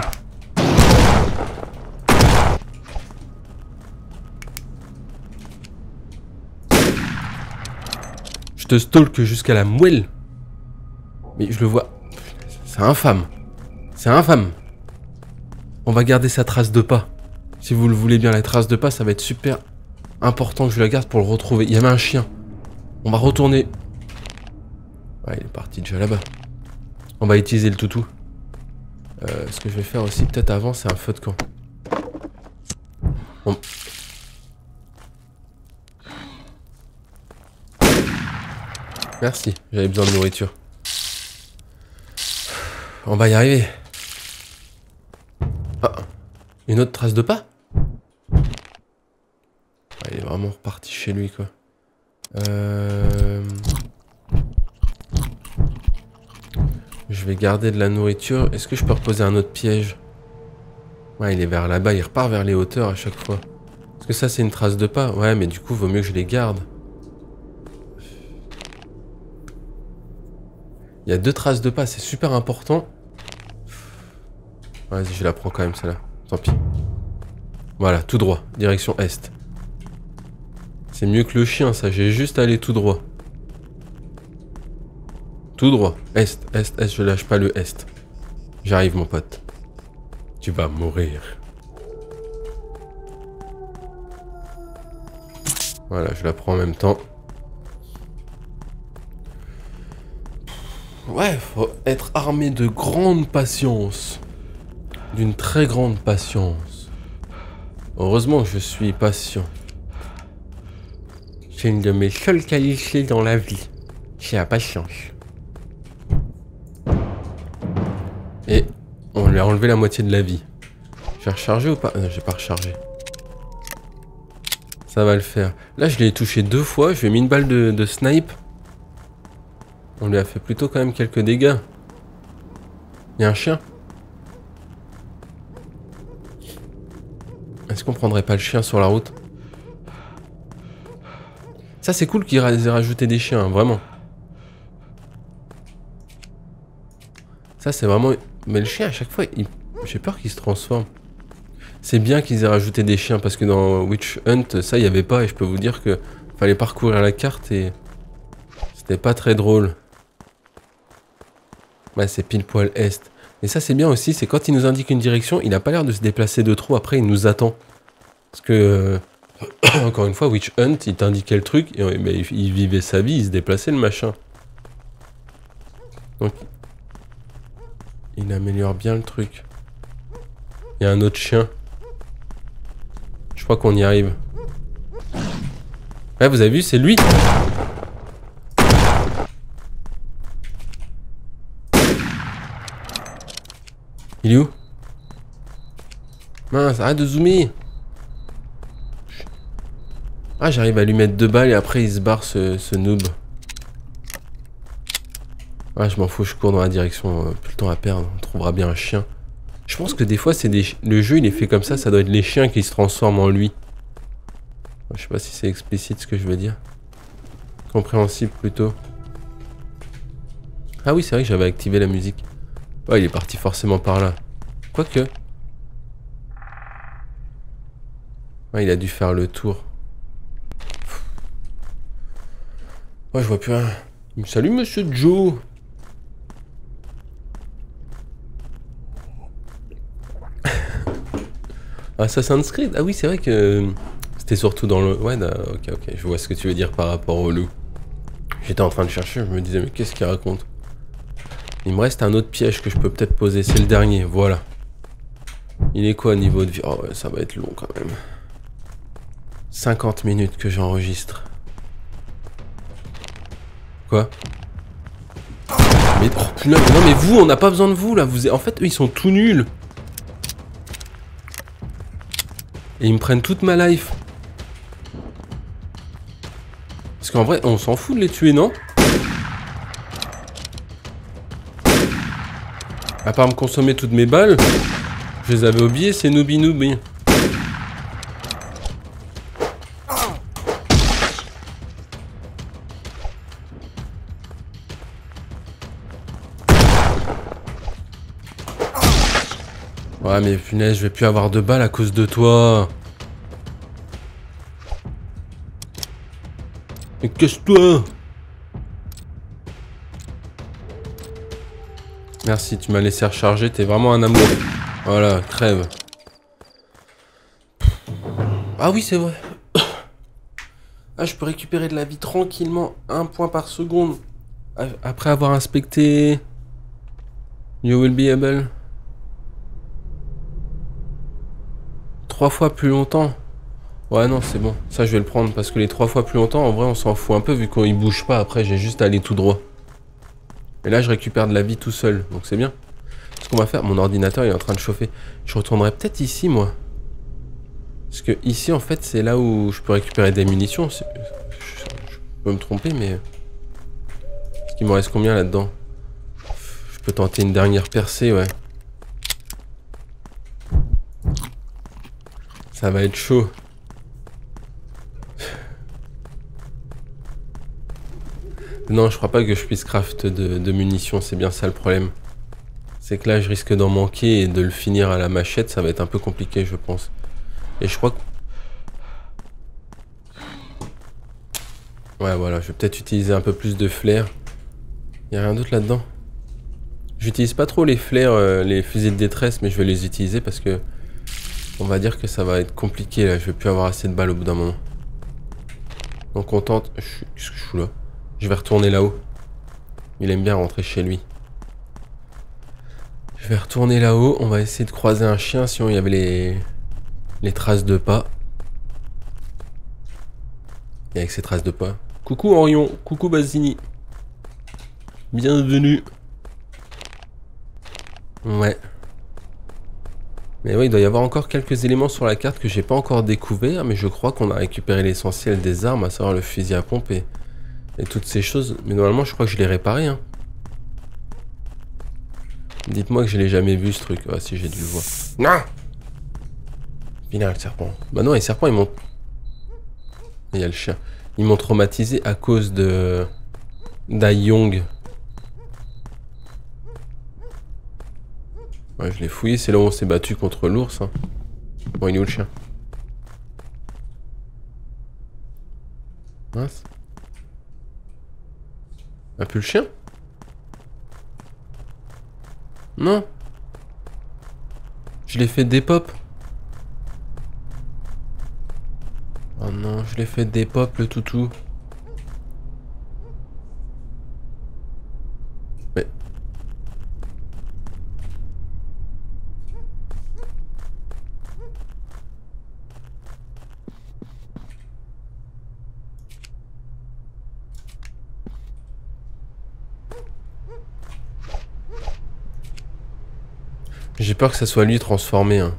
Je te stalk jusqu'à la moelle. Mais je le vois... C'est infâme. C'est infâme. On va garder sa trace de pas. Si vous le voulez bien, la trace de pas, ça va être super important que je la garde pour le retrouver. Il y avait un chien. On va retourner... Ouais, il est parti déjà là-bas. On va utiliser le toutou. Ce que je vais faire aussi, peut-être avant, c'est un feu de camp. Bon. Merci, j'avais besoin de nourriture. On va y arriver. Ah, une autre trace de pas? Ah, il est vraiment reparti chez lui, quoi. Je vais garder de la nourriture. Est-ce que je peux reposer un autre piège? Ouais, il est vers là-bas. Il repart vers les hauteurs à chaque fois. Est-ce que ça, c'est une trace de pas? Ouais, mais du coup, vaut mieux que je les garde. Il y a 2 traces de pas. C'est super important. Vas-y, je la prends quand même, celle-là. Tant pis. Voilà, tout droit. Direction est. C'est mieux que le chien, ça. J'ai juste à aller tout droit. Tout droit. Est, est, est. Je lâche pas le est. J'arrive, mon pote. Tu vas mourir. Voilà, je la prends en même temps. Ouais, faut être armé de grande patience. D'une très grande patience. Heureusement que je suis patient. C'est une de mes seules qualités dans la vie. C'est la patience. Et on lui a enlevé la moitié de la vie. J'ai rechargé ou pas? Non, j'ai pas rechargé. Ça va le faire. Là, je l'ai touché 2 fois. Je lui ai mis une balle de snipe. On lui a fait plutôt quand même quelques dégâts. Il y a un chien. Est-ce qu'on prendrait pas le chien sur la route? Ça, c'est cool qu'ils aient rajouté des chiens, hein, vraiment. Ça, c'est vraiment... Mais le chien, à chaque fois, j'ai peur qu'il se transforme. C'est bien qu'ils aient rajouté des chiens, parce que dans Witch Hunt, ça, il n'y avait pas. Et je peux vous dire que fallait parcourir la carte et... C'était pas très drôle. Ouais, c'est pile poil est. Et ça, c'est bien aussi, c'est quand il nous indique une direction, il n'a pas l'air de se déplacer de trop. Après, il nous attend. Parce que... encore une fois, Witch Hunt, il t'indiquait le truc, et mais il vivait sa vie, il se déplaçait le machin. Donc... Il améliore bien le truc. Il y a un autre chien. Je crois qu'on y arrive. Ouais, vous avez vu, c'est lui. Il est où? Mince, arrête de zoomer. Ah, j'arrive à lui mettre 2 balles et après il se barre ce noob. Ah, je m'en fous, je cours dans la direction, plus le temps à perdre, on trouvera bien un chien. Je pense que des fois, c'est le jeu il est fait comme ça doit être les chiens qui se transforment en lui. Je sais pas si c'est explicite ce que je veux dire. Compréhensible plutôt. Ah oui, c'est vrai que j'avais activé la musique. Ouais, il est parti forcément par là. Quoique. Ouais, il a dû faire le tour. Ouais, je vois plus rien. Salut, monsieur Joe. Assassin's Creed. Ah oui, c'est vrai que c'était surtout dans le... Ouais, ok, je vois ce que tu veux dire par rapport au loup. J'étais en train de chercher, je me disais, mais qu'est-ce qu'il raconte? Il me reste un autre piège que je peux peut-être poser, c'est le dernier, voilà. Il est quoi niveau de vie? Oh ouais, ça va être long quand même. 50 minutes que j'enregistre. Quoi? Mais oh punaise, non mais vous, on n'a pas besoin de vous là. En fait, eux, ils sont tout nuls. Et ils me prennent toute ma life. Parce qu'en vrai, on s'en fout de les tuer, non? À part me consommer toutes mes balles, je les avais oubliées, c'est Noobi Noobi. Ouais mais punaise, je vais plus avoir de balles à cause de toi. Mais casse-toi. Merci, tu m'as laissé recharger, t'es vraiment un amour. Voilà, crève. Ah oui, c'est vrai. Ah, je peux récupérer de la vie tranquillement, 1 point par seconde. Après avoir inspecté... You will be able... 3 fois plus longtemps. Ouais, non, c'est bon. Ça, je vais le prendre parce que les 3 fois plus longtemps, en vrai, on s'en fout un peu vu qu'il bouge pas. Après, j'ai juste à aller tout droit. Et là, je récupère de la vie tout seul. Donc, c'est bien. Ce qu'on va faire, mon ordinateur il est en train de chauffer. Je retournerai peut-être ici, moi. Parce que ici, en fait, c'est là où je peux récupérer des munitions. Je peux me tromper, mais... Est-ce qu'il m'en reste combien là-dedans? Je peux tenter une dernière percée, ouais. Ça va être chaud. Non, je crois pas que je puisse craft de munitions, c'est bien ça le problème. C'est que là, je risque d'en manquer et de le finir à la machette, ça va être un peu compliqué, je pense. Et je crois que... Ouais, voilà, je vais peut-être utiliser un peu plus de flair. Y a rien d'autre là-dedans? J'utilise pas trop les flares, les fusils de détresse, mais je vais les utiliser parce que... On va dire que ça va être compliqué, là. Je vais plus avoir assez de balles au bout d'un moment. Donc on tente... Qu'est-ce que je fous là? Je vais retourner là-haut. Il aime bien rentrer chez lui. Je vais retourner là-haut. On va essayer de croiser un chien. Sinon, il y avait les traces de pas. Et avec ces traces de pas. Coucou Orion. Coucou Basini. Bienvenue. Ouais. Mais oui, il doit y avoir encore quelques éléments sur la carte que j'ai pas encore découvert. Mais je crois qu'on a récupéré l'essentiel des armes, à savoir le fusil à pompe et toutes ces choses. Mais normalement, je crois que je l'ai réparé. Hein. Dites-moi que je l'ai jamais vu ce truc. Ah si, j'ai dû le voir. Non. Vilain le serpent. Bah non, les serpents ils m'ont... Il y a le chien. Ils m'ont traumatisé à cause de... d'Ai Yong. Ouais, je l'ai fouillé. C'est là où on s'est battu contre l'ours. Hein. Bon, il est où le chien? Mince. A plus le chien? Non. Je l'ai fait dépop. Oh non, je l'ai fait dépop le toutou. Mais... J'ai peur que ça soit lui transformé. Hein.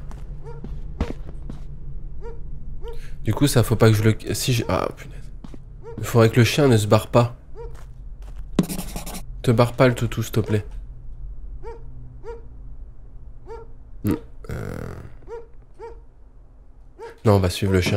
Du coup, ça faut pas que je le... Si je... Ah, punaise. Il faudrait que le chien ne se barre pas. Te barre pas le toutou, s'il te plaît. Non, on va suivre le chien.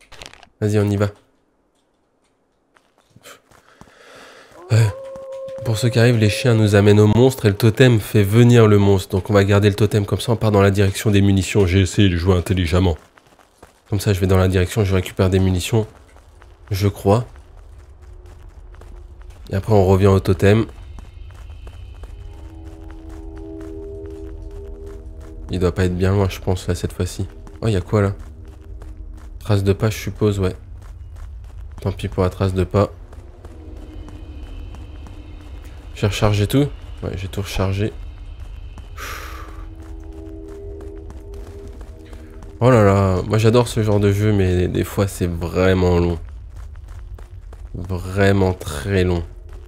Vas-y, on y va. Ouais. pour ceux qui arrivent, les chiens nous amènent au monstre et le totem fait venir le monstre. Donc on va garder le totem comme ça, on part dans la direction des munitions. J'ai essayé de jouer intelligemment. Comme ça, je vais dans la direction, je récupère des munitions. Je crois. Et après, on revient au totem. Il doit pas être bien loin, je pense, là, cette fois-ci. Oh, il y a quoi, là? Trace de pas, je suppose, ouais. Tant pis pour la trace de pas. J'ai rechargé tout? Ouais, j'ai tout rechargé. Oh là là, moi j'adore ce genre de jeu, mais des fois c'est vraiment long. Vraiment très long.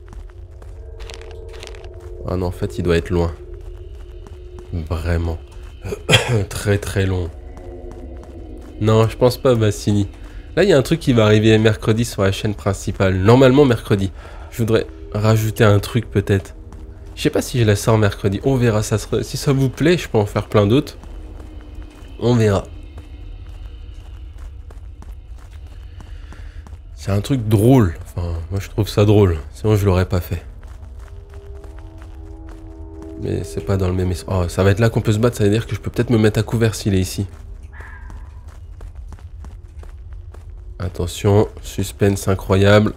Ah non, en fait, il doit être loin. Vraiment. Très très long. Non, je pense pas, Bassini. Là, il y a un truc qui va arriver mercredi sur la chaîne principale. Normalement, mercredi. Je voudrais rajouter un truc, peut-être. Je sais pas si je la sors mercredi. On verra. Si ça vous plaît, je peux en faire plein d'autres. On verra. C'est un truc drôle. Enfin, moi, je trouve ça drôle. Sinon, je l'aurais pas fait. Mais c'est pas dans le même... Oh, ça va être là qu'on peut se battre. Ça veut dire que je peux peut-être me mettre à couvert s'il est ici. Attention, suspense incroyable.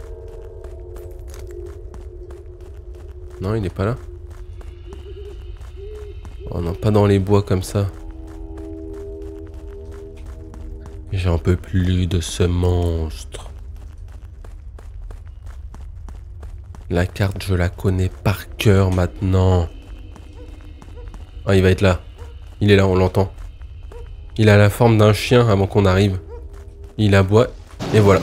Non, il n'est pas là. Oh non, pas dans les bois comme ça. J'en peux plus de ce monstre. La carte, je la connais par cœur maintenant. Ah, il va être là. Il est là, on l'entend. Il a la forme d'un chien avant qu'on arrive. Il aboie, et voilà.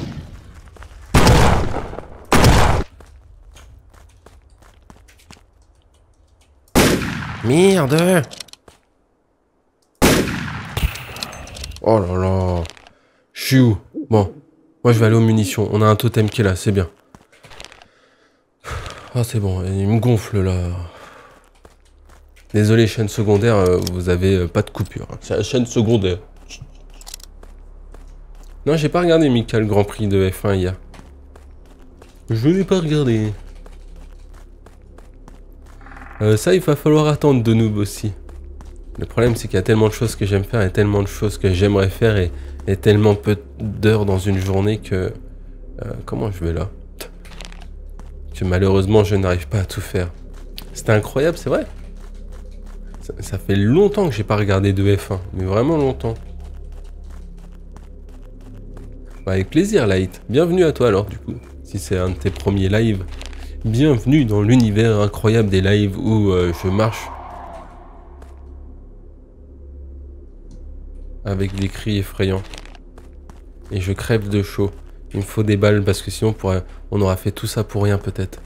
Merde! Oh là là. Je suis où? Bon. Moi, je vais aller aux munitions. On a un totem qui est là, c'est bien. Ah, c'est bon. Il me gonfle, là. Désolé, chaîne secondaire, vous avez pas de coupure. C'est la chaîne secondaire. Non, j'ai pas regardé, Mika, le Grand Prix de F1 hier. Je n'ai pas regardé. Ça, il va falloir attendre de noob aussi. Le problème, c'est qu'il y a tellement de choses que j'aime faire et tellement de choses que j'aimerais faire et tellement peu d'heures dans une journée que... comment je vais là? Que malheureusement, je n'arrive pas à tout faire. C'était incroyable, c'est vrai. Ça fait longtemps que j'ai pas regardé de F1, mais vraiment longtemps. Bah, avec plaisir, Light. Bienvenue à toi alors, du coup, si c'est un de tes premiers lives. Bienvenue dans l'univers incroyable des lives où je marche avec des cris effrayants. Et je crève de chaud. Il me faut des balles parce que sinon on aura fait tout ça pour rien peut-être.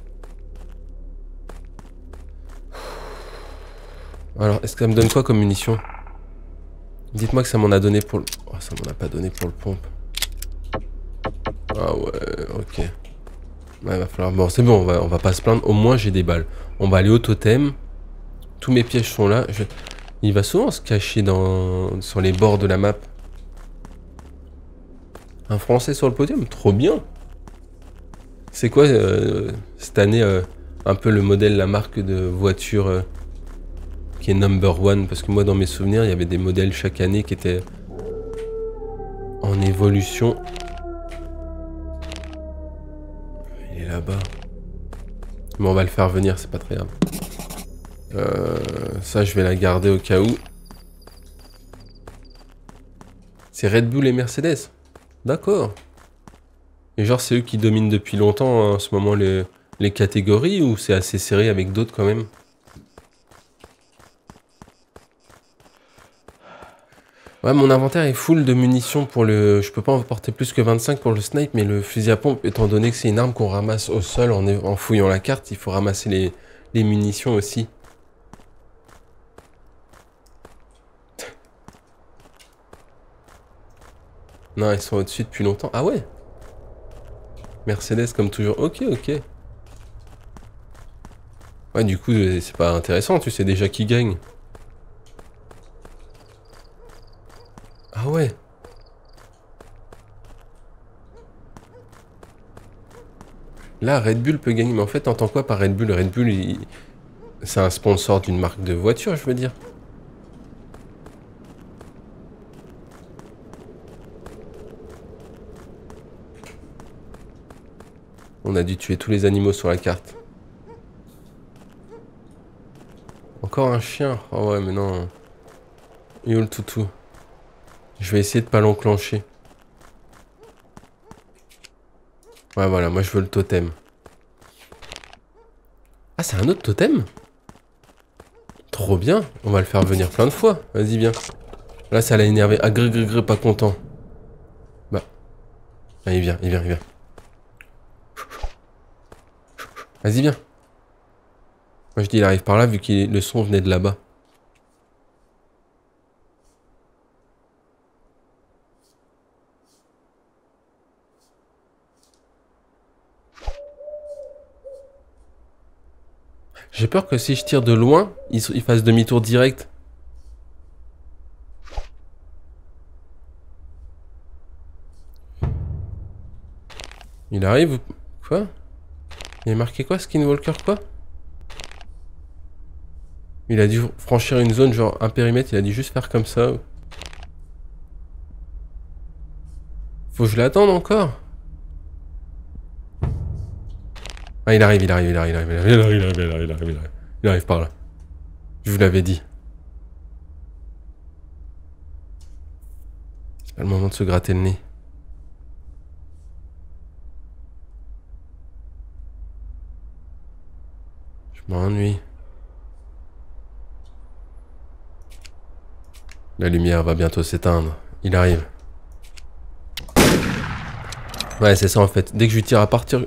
Alors, est-ce que ça me donne quoi comme munition? Dites-moi que ça m'en a donné pour le... Oh, ça m'en a pas donné pour le pompe. Ah ouais, ok. Ouais, va falloir... Bon, c'est bon, on va pas se plaindre. Au moins, j'ai des balles. On va aller au totem. Tous mes pièges sont là. Il va souvent se cacher sur les bords de la map. Un Français sur le podium, trop bien. C'est quoi cette année un peu le modèle, la marque de voiture qui est number one? Parce que moi dans mes souvenirs il y avait des modèles chaque année qui étaient en évolution. Il est là-bas. Mais on va le faire venir, c'est pas très grave. Ça je vais la garder au cas où. C'est Red Bull et Mercedes. D'accord. Et genre c'est eux qui dominent depuis longtemps hein, en ce moment les catégories ou c'est assez serré avec d'autres quand même? Ouais, mon inventaire est full de munitions pour le... Je peux pas en porter plus que 25 pour le snipe, mais le fusil à pompe, étant donné que c'est une arme qu'on ramasse au sol en fouillant la carte, il faut ramasser les munitions aussi. Non, ils sont au-dessus depuis longtemps. Ah ouais? Mercedes comme toujours. Ok, ok. Ouais, du coup, c'est pas intéressant, tu sais déjà qui gagne. Ah ouais. Là, Red Bull peut gagner. Mais en fait, t'entends quoi par Red Bull? Red Bull, c'est un sponsor d'une marque de voiture, je veux dire. On a dû tuer tous les animaux sur la carte. Encore un chien. Oh ouais, mais non. Et où le toutou? Je vais essayer de pas l'enclencher. Ouais, voilà, moi je veux le totem. Ah, c'est un autre totem? Trop bien. On va le faire venir plein de fois. Vas-y, viens. Là, ça l'a énervé. Ah, gré, pas content. Bah. Allez, viens, il vient. Vas-y, viens. Moi, je dis, il arrive par là, vu que le son venait de là-bas. J'ai peur que si je tire de loin, il fasse demi-tour direct. Il arrive ou... Quoi? Il est marqué quoi, Skinwalker, quoi? Il a dû franchir une zone, genre un périmètre, il a dû juste faire comme ça. Faut que je l'attende encore? Ah, il arrive par là. Je vous l'avais dit. C'est pas le moment de se gratter le nez. Je m'ennuie. La lumière va bientôt s'éteindre. Il arrive. Ouais, c'est ça en fait. Dès que je lui tire à partir...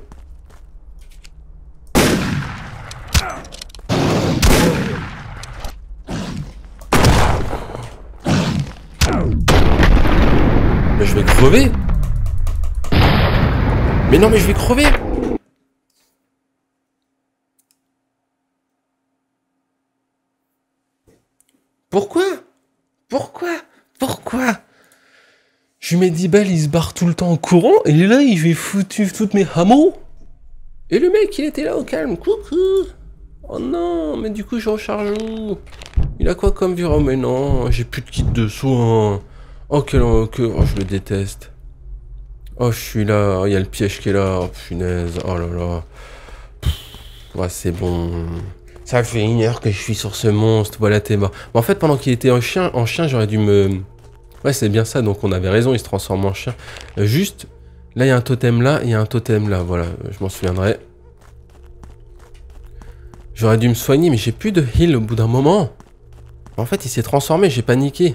Mais je vais crever. Mais non, mais je vais crever. Pourquoi? Je lui mets 10 balles, il se barre tout le temps en courant, et là, il fait foutu toutes mes hameaux. Et le mec, il était là au calme. Coucou. Oh non, mais du coup, je recharge où? Il a quoi comme virus? Oh, mais non, j'ai plus de kit de soins. Oh, oh, je le déteste. Oh, je suis là. Oh, il y a le piège qui est là. Oh, punaise. Oh là là. Ouais, c'est bon. Ça fait 1 heure que je suis sur ce monstre. Voilà, t'es mort. Mais en fait, pendant qu'il était en chien, j'aurais dû me... Ouais, c'est bien ça. Donc, on avait raison. Il se transforme en chien. Juste, là, il y a un totem là. Il y a un totem là. Voilà, je m'en souviendrai. J'aurais dû me soigner, mais j'ai plus de heal au bout d'un moment. En fait, il s'est transformé. J'ai paniqué.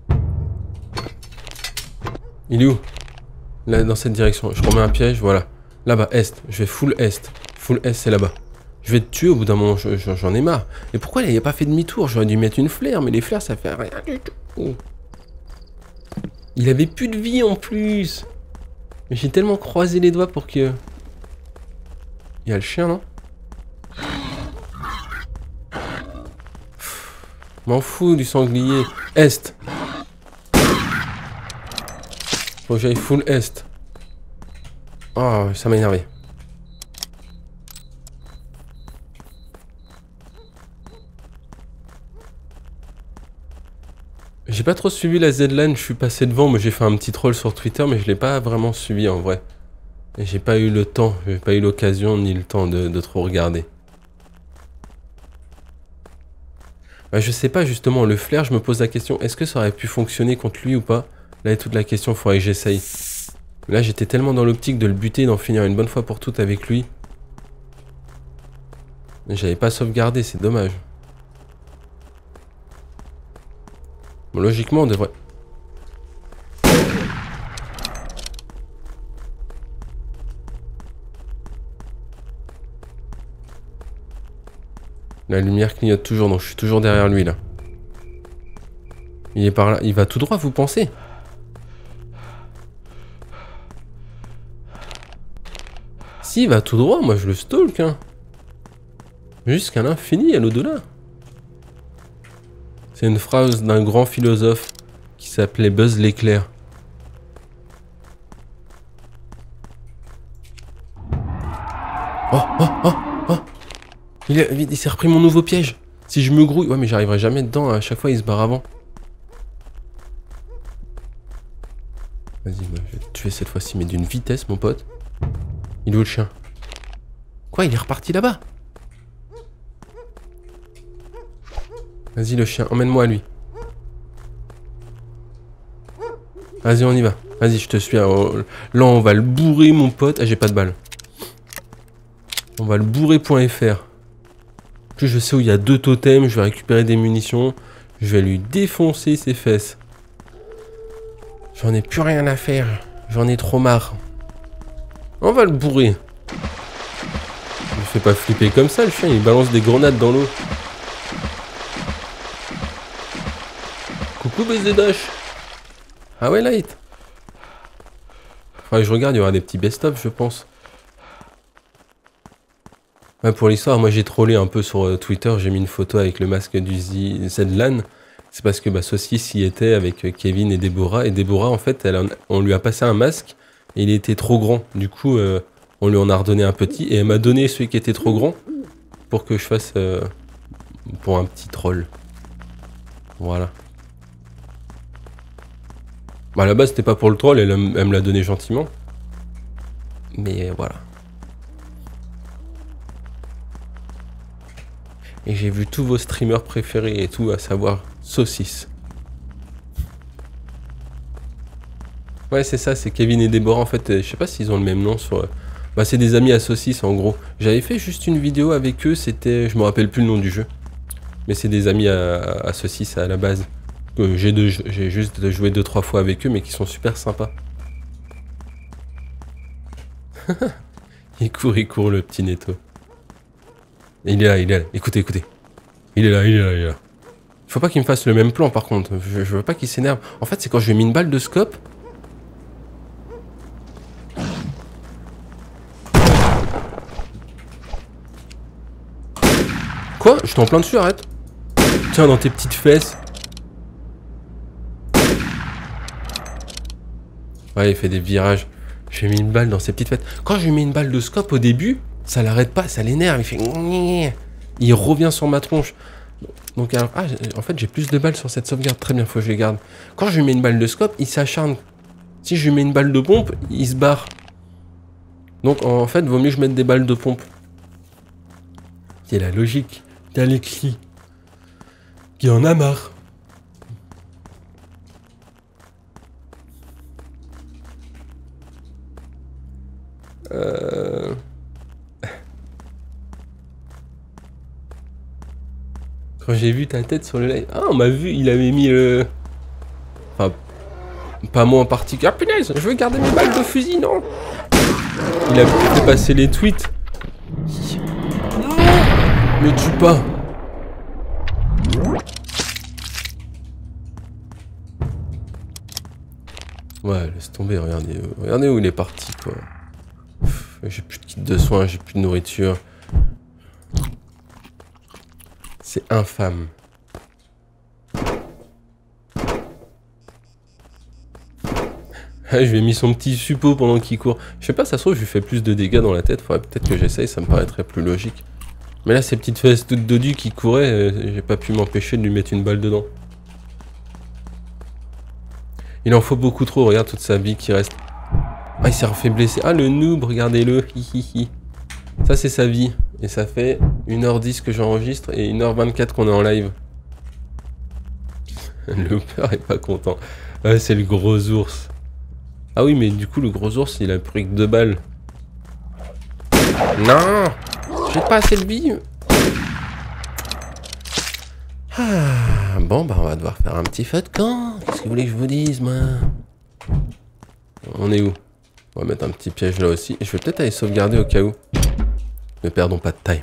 Il est où? Là, dans cette direction. Je remets un piège. Voilà. Là-bas, est. Je vais full est. Full est, c'est là-bas. Je vais te tuer au bout d'un moment, j'en ai marre. Et pourquoi il n'a pas fait demi-tour? J'aurais dû mettre une flaire, mais les flaires ça fait rien du tout. Il avait plus de vie en plus. Mais j'ai tellement croisé les doigts pour que... Il y a le chien, non? M'en fous du sanglier. Est. Faut que j'aille full est. Oh, ça m'a énervé. J'ai pas trop suivi la Z-Line, je suis passé devant, mais j'ai fait un petit troll sur Twitter, mais je l'ai pas vraiment suivi en vrai. Et j'ai pas eu le temps, j'ai pas eu l'occasion ni le temps de trop regarder. Bah, je sais pas justement, le flair, je me pose la question, est-ce que ça aurait pu fonctionner contre lui ou pas? Là est toute la question, faudrait que j'essaye. Là j'étais tellement dans l'optique de le buter, d'en finir une bonne fois pour toutes avec lui. Mais j'avais pas sauvegardé, c'est dommage. Bon, logiquement, on devrait... La lumière clignote toujours, donc je suis toujours derrière lui, là. Il est par là. Il va tout droit, vous pensez? Si, il va tout droit, moi je le stalk, hein. Jusqu'à l'infini, à l'au-delà. C'est une phrase d'un grand philosophe qui s'appelait Buzz l'éclair. Oh, oh, oh. Il s'est repris mon nouveau piège. Si je me grouille... Ouais, mais j'arriverai jamais dedans. À chaque fois, il se barre avant. Vas-y, je vais te tuer cette fois-ci, mais d'une vitesse, mon pote. Il est où le chien? Quoi, il est reparti là-bas? Vas-y, le chien, emmène-moi à lui. Vas-y, on y va. Vas-y, je te suis. Là, on va le bourrer, mon pote. Ah, j'ai pas de balle. On va le bourrer.fr. Plus je sais où il y a 2 totems, je vais récupérer des munitions. Je vais lui défoncer ses fesses. J'en ai plus rien à faire. J'en ai trop marre. On va le bourrer. Il me fait pas flipper comme ça, le chien. Il balance des grenades dans l'eau. Coucou BZH. Ah ouais, Light. Faudrait que je regarde, il y aura des petits best-of, je pense. Ouais, pour l'histoire, moi j'ai trollé un peu sur Twitter, j'ai mis une photo avec le masque du Zedlan. C'est parce que Saucisse y était avec Kevin et Déborah. Et Déborah, en fait, on lui a passé un masque et il était trop grand. Du coup, on lui en a redonné un petit et elle m'a donné celui qui était trop grand pour que je fasse pour un petit troll. Voilà. Bah, à la base, c'était pas pour le troll, elle me l'a donné gentiment. Mais voilà. Et j'ai vu tous vos streamers préférés et tout, à savoir Saucisse. Ouais, c'est ça, c'est Kevin et Déborah. En fait, je sais pas s'ils ont le même nom sur... Bah, c'est des amis à Saucisse, en gros. J'avais fait juste une vidéo avec eux, c'était... Je me rappelle plus le nom du jeu. Mais c'est des amis à Saucisse à la base. J'ai juste joué 2-3 fois avec eux, mais qui sont super sympas. il court, le petit Netto. Il est là. Écoutez. Il est là. Faut pas qu'il me fasse le même plan, par contre. Je veux pas qu'il s'énerve. En fait, c'est quand je lui ai mis une balle de scope. Quoi? Je t'en plein dessus, arrête. Tiens, dans tes petites fesses. Ouais, il fait des virages. J'ai mis une balle dans ses petites fesses. Quand je lui mets une balle de scope au début, ça l'arrête pas, ça l'énerve. Il fait... Il revient sur ma tronche. Donc, alors, en fait, j'ai plus de balles sur cette sauvegarde. Très bien, faut que je les garde. Quand je lui mets une balle de scope, il s'acharne. Si je lui mets une balle de pompe, il se barre. Donc, en fait, vaut mieux que je mette des balles de pompe. C'est la logique d'Alexis. Qui en a marre. Quand j'ai vu ta tête sur le live... Ah, on m'a vu, il avait mis le... Enfin, pas moi en particulier. Ah, punaise, je veux garder mes balles de fusil, non? Il a fait passer les tweets. Me tue pas. Ouais, laisse tomber, regardez où il est parti, quoi. J'ai plus de kit de soins, j'ai plus de nourriture. C'est infâme. Je lui ai mis son petit suppôt pendant qu'il court. Je sais pas, ça se trouve, je lui fais plus de dégâts dans la tête. Faudrait peut-être que j'essaye, ça me paraîtrait plus logique. Mais là, ces petites fesses toutes dodues qui couraient, j'ai pas pu m'empêcher de lui mettre une balle dedans. Il en faut beaucoup trop, regarde toute sa vie qui reste. Ah, il s'est refait blesser. Ah, le noob, regardez-le. Ça, c'est sa vie. Et ça fait 1h10 que j'enregistre et 1h24 qu'on est en live. Le père est pas content. Ah, c'est le gros ours. Ah oui, mais du coup, le gros ours, il a pris que 2 balles. Non! J'ai pas assez de vie. Ah, bon, bah, on va devoir faire un petit feu de camp. Qu'est-ce que vous voulez que je vous dise, moi? On est où? On va mettre un petit piège là aussi. Je vais peut-être aller sauvegarder au cas où. Ne perdons pas de time.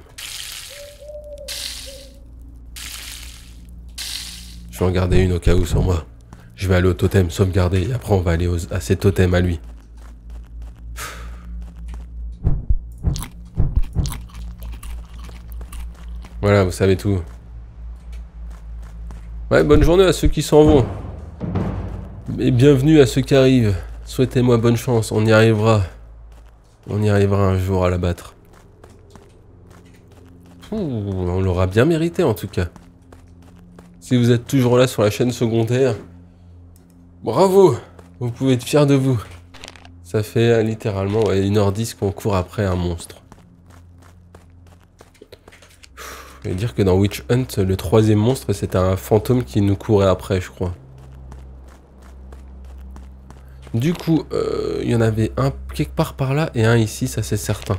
Je vais en garder une au cas où sur moi. Je vais aller au totem sauvegarder et après on va aller à ses totems à lui. Voilà, vous savez tout. Ouais, bonne journée à ceux qui s'en vont. Et bienvenue à ceux qui arrivent. Souhaitez-moi bonne chance, on y arrivera. On y arrivera un jour à l'abattre. On l'aura bien mérité en tout cas. Si vous êtes toujours là sur la chaîne secondaire, bravo! Vous pouvez être fiers de vous. Ça fait littéralement 1h10 qu'on court après un monstre. Je vais dire que dans Witch Hunt, le 3e monstre, c'était un fantôme qui nous courait après, je crois. Du coup, il y en avait un quelque part par là et un ici, ça c'est certain.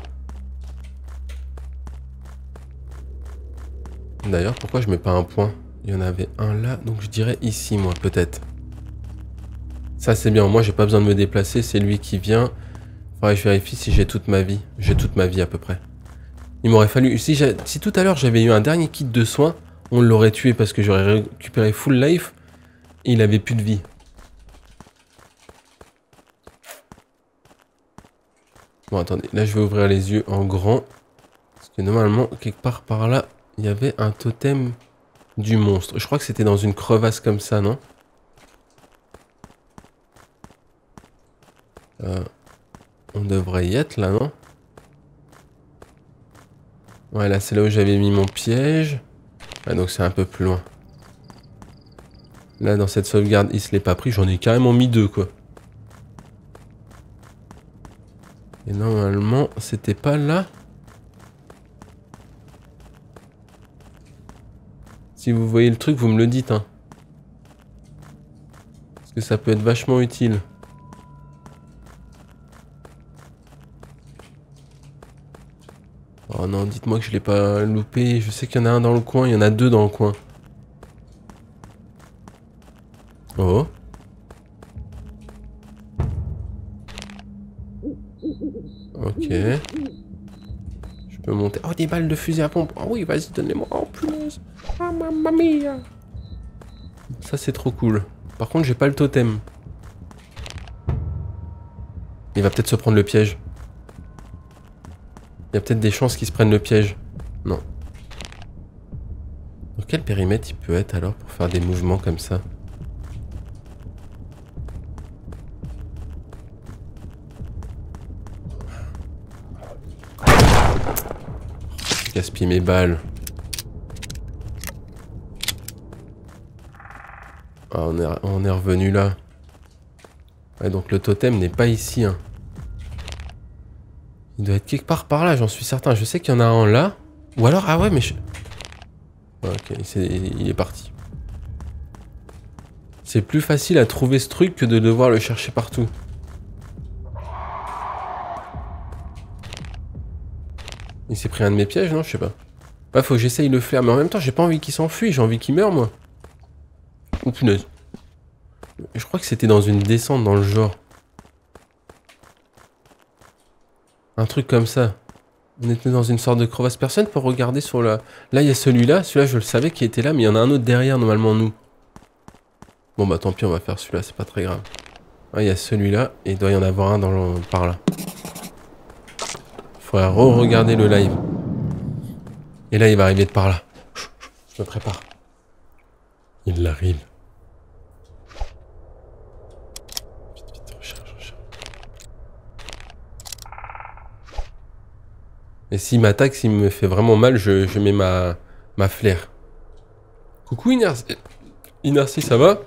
D'ailleurs, pourquoi je mets pas un point? Il y en avait un là, donc je dirais ici, moi, peut-être. Ça c'est bien, moi j'ai pas besoin de me déplacer, c'est lui qui vient. Faudrait que je vérifie si j'ai toute ma vie. J'ai toute ma vie à peu près. Il m'aurait fallu... Si tout à l'heure j'avais eu un dernier kit de soins, on l'aurait tué parce que j'aurais récupéré full life et il avait plus de vie. Bon attendez, là je vais ouvrir les yeux en grand. Parce que normalement, quelque part par là, il y avait un totem du monstre. Je crois que c'était dans une crevasse comme ça, non? On devrait y être là, non? Ouais, là c'est là où j'avais mis mon piège. Ah, donc c'est un peu plus loin. Là dans cette sauvegarde, il se l'est pas pris. J'en ai carrément mis 2 quoi. Et normalement, c'était pas là. Si vous voyez le truc, vous me le dites, hein. Parce que ça peut être vachement utile. Oh non, dites-moi que je l'ai pas loupé. Je sais qu'il y en a un dans le coin, il y en a 2 dans le coin. Oh. Ok. Je peux monter. Oh, des balles de fusil à pompe. Oh oui, vas-y, donnez-moi. Oh, punaise. Ah, mamma mia. Ça, c'est trop cool. Par contre, j'ai pas le totem. Il va peut-être se prendre le piège. Il y a peut-être des chances qu'il se prenne le piège. Non. Dans quel périmètre il peut être alors pour faire des mouvements comme ça? Gaspille mes balles. Ah, on est revenu là. Ouais, donc le totem n'est pas ici. Hein. Il doit être quelque part par là, j'en suis certain. Je sais qu'il y en a un là. Ou alors, ah ouais, mais... Ok, il est parti. C'est plus facile à trouver ce truc que de devoir le chercher partout. Il s'est pris un de mes pièges, non? Je sais pas. Bah, faut que j'essaye le flair, mais en même temps, j'ai pas envie qu'il s'enfuit, j'ai envie qu'il meure, moi. Oh punaise. Je crois que c'était dans une descente dans le genre. Un truc comme ça. On était dans une sorte de crevasse. Personne pour regarder sur la... Là, il y a celui-là. Celui-là, je le savais qui était là, mais il y en a un autre derrière, normalement, nous. Bon, bah tant pis, on va faire celui-là, c'est pas très grave. Ah, il y a celui-là, et il doit y en avoir un par là. Faudrait re-regarder le live. Et là, il va arriver de par là. Je me prépare. Il arrive. Vite, vite, recharge. Et s'il m'attaque, s'il me fait vraiment mal, je mets ma flair. Coucou Inertie. Inertie, ça va?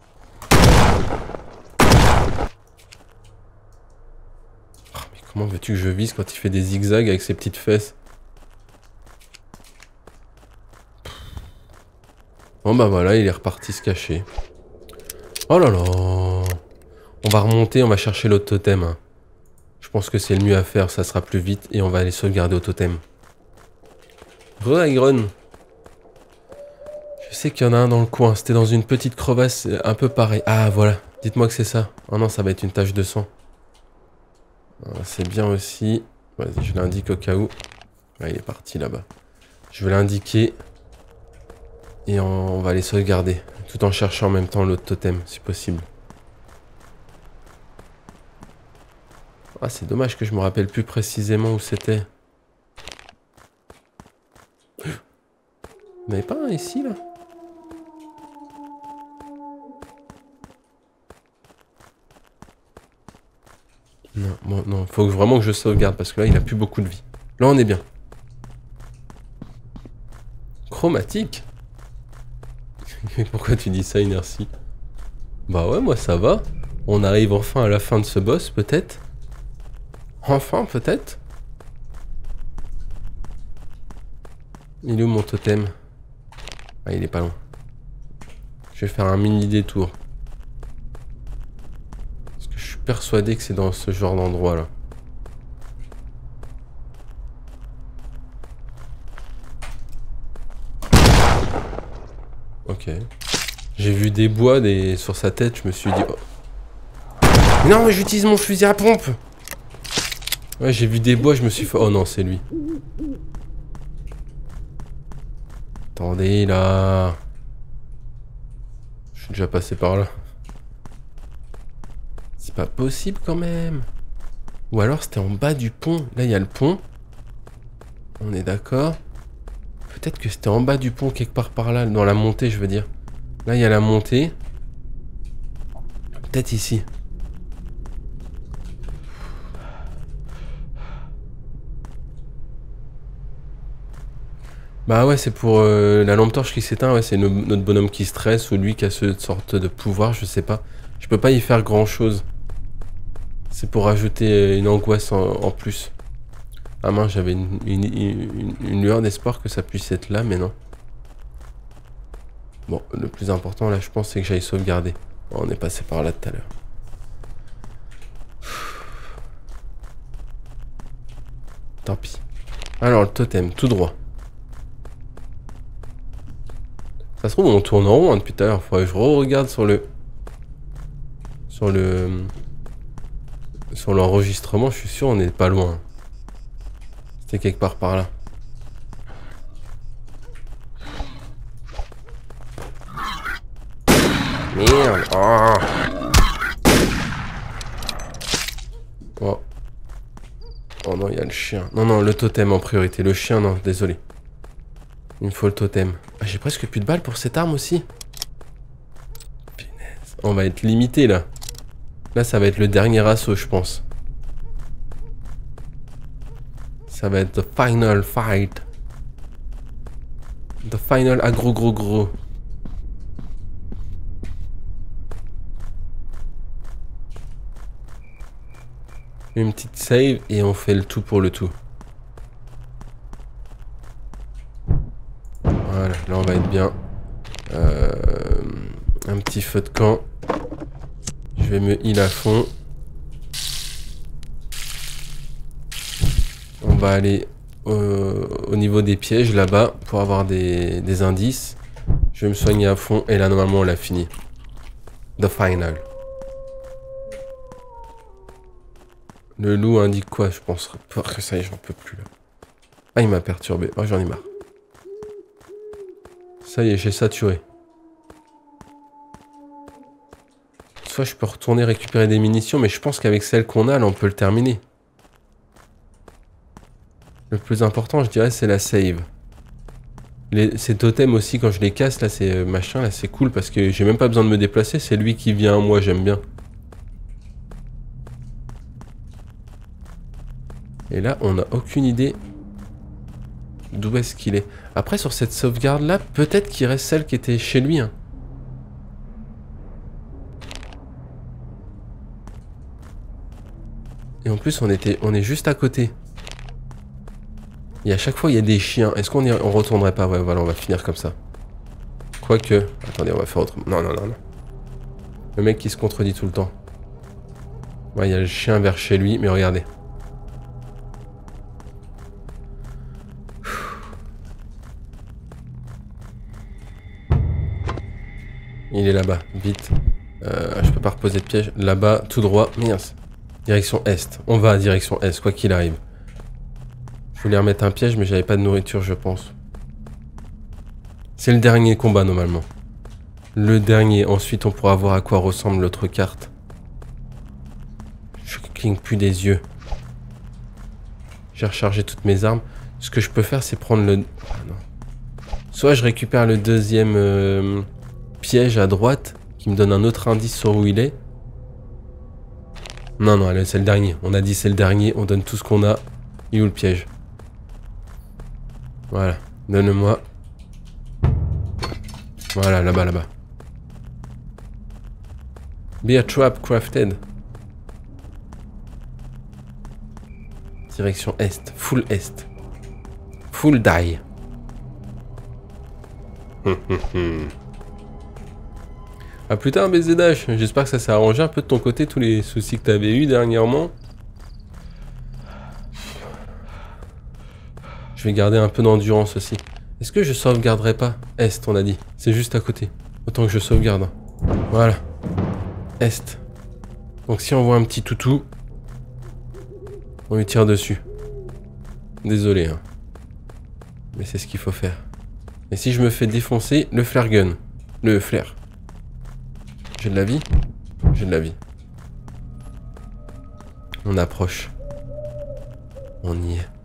Oh, mais comment veux-tu que je vise quand il fait des zigzags avec ses petites fesses? Bon bah voilà, il est reparti se cacher. Oh là là. On va remonter, on va chercher l'autre totem. Hein. Je pense que c'est le mieux à faire, ça sera plus vite et on va aller sauvegarder au totem. Re-Iron. Je sais qu'il y en a un dans le coin, c'était dans une petite crevasse un peu pareil. Ah voilà, dites-moi que c'est ça. Oh non, ça va être une tache de sang. C'est bien aussi. Vas-y, je l'indique au cas où. Ah, il est parti là-bas. Je vais l'indiquer. Et on va aller sauvegarder. Tout en cherchant en même temps l'autre totem, si possible. Ah, c'est dommage que je me rappelle plus précisément où c'était. Il n'y en avait pas un ici, là? Non, bon, non, faut vraiment que je sauvegarde parce que là, il a plus beaucoup de vie. Là, on est bien. Chromatique? Mais pourquoi tu dis ça, Inertie? Bah ouais, moi ça va. On arrive enfin à la fin de ce boss, peut-être. Enfin, peut-être. Il est où mon totem? Ah, il est pas loin. Je vais faire un mini détour. Parce que je suis persuadé que c'est dans ce genre d'endroit là. Ok. J'ai vu des bois sur sa tête, je me suis dit... Oh. Non, mais j'utilise mon fusil à pompe. Ouais, j'ai vu des bois, je me suis fait... Oh non, c'est lui. Attendez, là... Je suis déjà passé par là. C'est pas possible quand même. Ou alors c'était en bas du pont. Là, il y a le pont. On est d'accord. Peut-être que c'était en bas du pont, quelque part par là. Dans la montée, je veux dire. Là, il y a la montée. Peut-être ici. Bah ouais, c'est pour la lampe torche qui s'éteint. Ouais, c'est notre bonhomme qui stresse ou lui qui a cette sorte de pouvoir, je sais pas. Je peux pas y faire grand-chose. C'est pour rajouter une angoisse en plus. Ah mince, j'avais une lueur d'espoir que ça puisse être là, mais non. Bon, le plus important là, je pense, c'est que j'aille sauvegarder. Bon, on est passé par là tout à l'heure. Tant pis. Alors, le totem, tout droit. Ça se trouve, on tourne en rond hein, depuis tout à l'heure. Faudrait que je re-regarde sur l'enregistrement. Je suis sûr, on n'est pas loin. C'était quelque part par là. Merde. Oh. Oh. Oh non, il y a le chien. Non, non, le totem en priorité. Le chien, non, désolé. Il me faut le totem. Ah, j'ai presque plus de balles pour cette arme aussi. Punaise. On va être limité là. Là, ça va être le dernier assaut, je pense. Ça va être the final fight. The final aggro gros. Une petite save et on fait le tout pour le tout. Voilà, là on va être bien. Un petit feu de camp. Je vais me heal à fond. On va aller au niveau des pièges là-bas pour avoir des indices. Je vais me soigner à fond et là normalement on l'a fini. The final. Le loup indique quoi, je pense que ça y est, j'en peux plus là. Ah, il m'a perturbé. Oh, j'en ai marre. Ça y est, j'ai saturé. Soit je peux retourner récupérer des munitions, mais je pense qu'avec celles qu'on a, là, on peut le terminer. Le plus important, je dirais, c'est la save. Ces totems aussi, quand je les casse, là, c'est machin, là, c'est cool parce que j'ai même pas besoin de me déplacer. C'est lui qui vient, moi, j'aime bien. Et là, on n'a aucune idée d'où est-ce qu'il est. Après, sur cette sauvegarde-là, peut-être qu'il reste celle qui était chez lui. Hein. Et en plus, on est juste à côté. Et à chaque fois, il y a des chiens. Est-ce qu'on retournerait pas? Ouais, voilà, on va finir comme ça. Quoique... Attendez, on va faire autrement. Non. Le mec qui se contredit tout le temps. Ouais, il y a le chien vers chez lui, mais regardez. Il est là-bas, vite. Je peux pas reposer de piège. Là-bas, tout droit. Merde. Direction Est. On va à direction Est, quoi qu'il arrive. Je voulais remettre un piège, mais j'avais pas de nourriture, je pense. C'est le dernier combat, normalement. Le dernier. Ensuite, on pourra voir à quoi ressemble l'autre carte. Je cligne plus des yeux. J'ai rechargé toutes mes armes. Ce que je peux faire, c'est prendre le... Ah non. Soit je récupère le deuxième... piège à droite qui me donne un autre indice sur où il est. Non, c'est le dernier. On a dit c'est le dernier. On donne tout ce qu'on a. Il est où le piège? Voilà. Donne-moi. Voilà, là-bas, là-bas. Be a trap crafted. Direction est. Full est. Full die. A plus tard, BZH. J'espère que ça s'est arrangé un peu de ton côté, tous les soucis que t'avais eu dernièrement. Je vais garder un peu d'endurance aussi. Est-ce que je sauvegarderai pas est, on a dit. C'est juste à côté. Autant que je sauvegarde. Voilà. Est. Donc si on voit un petit toutou, on lui tire dessus. Désolé, hein. Mais c'est ce qu'il faut faire. Et si je me fais défoncer, le flare gun. Le flare. J'ai de la vie? J'ai de la vie. On approche. On y est.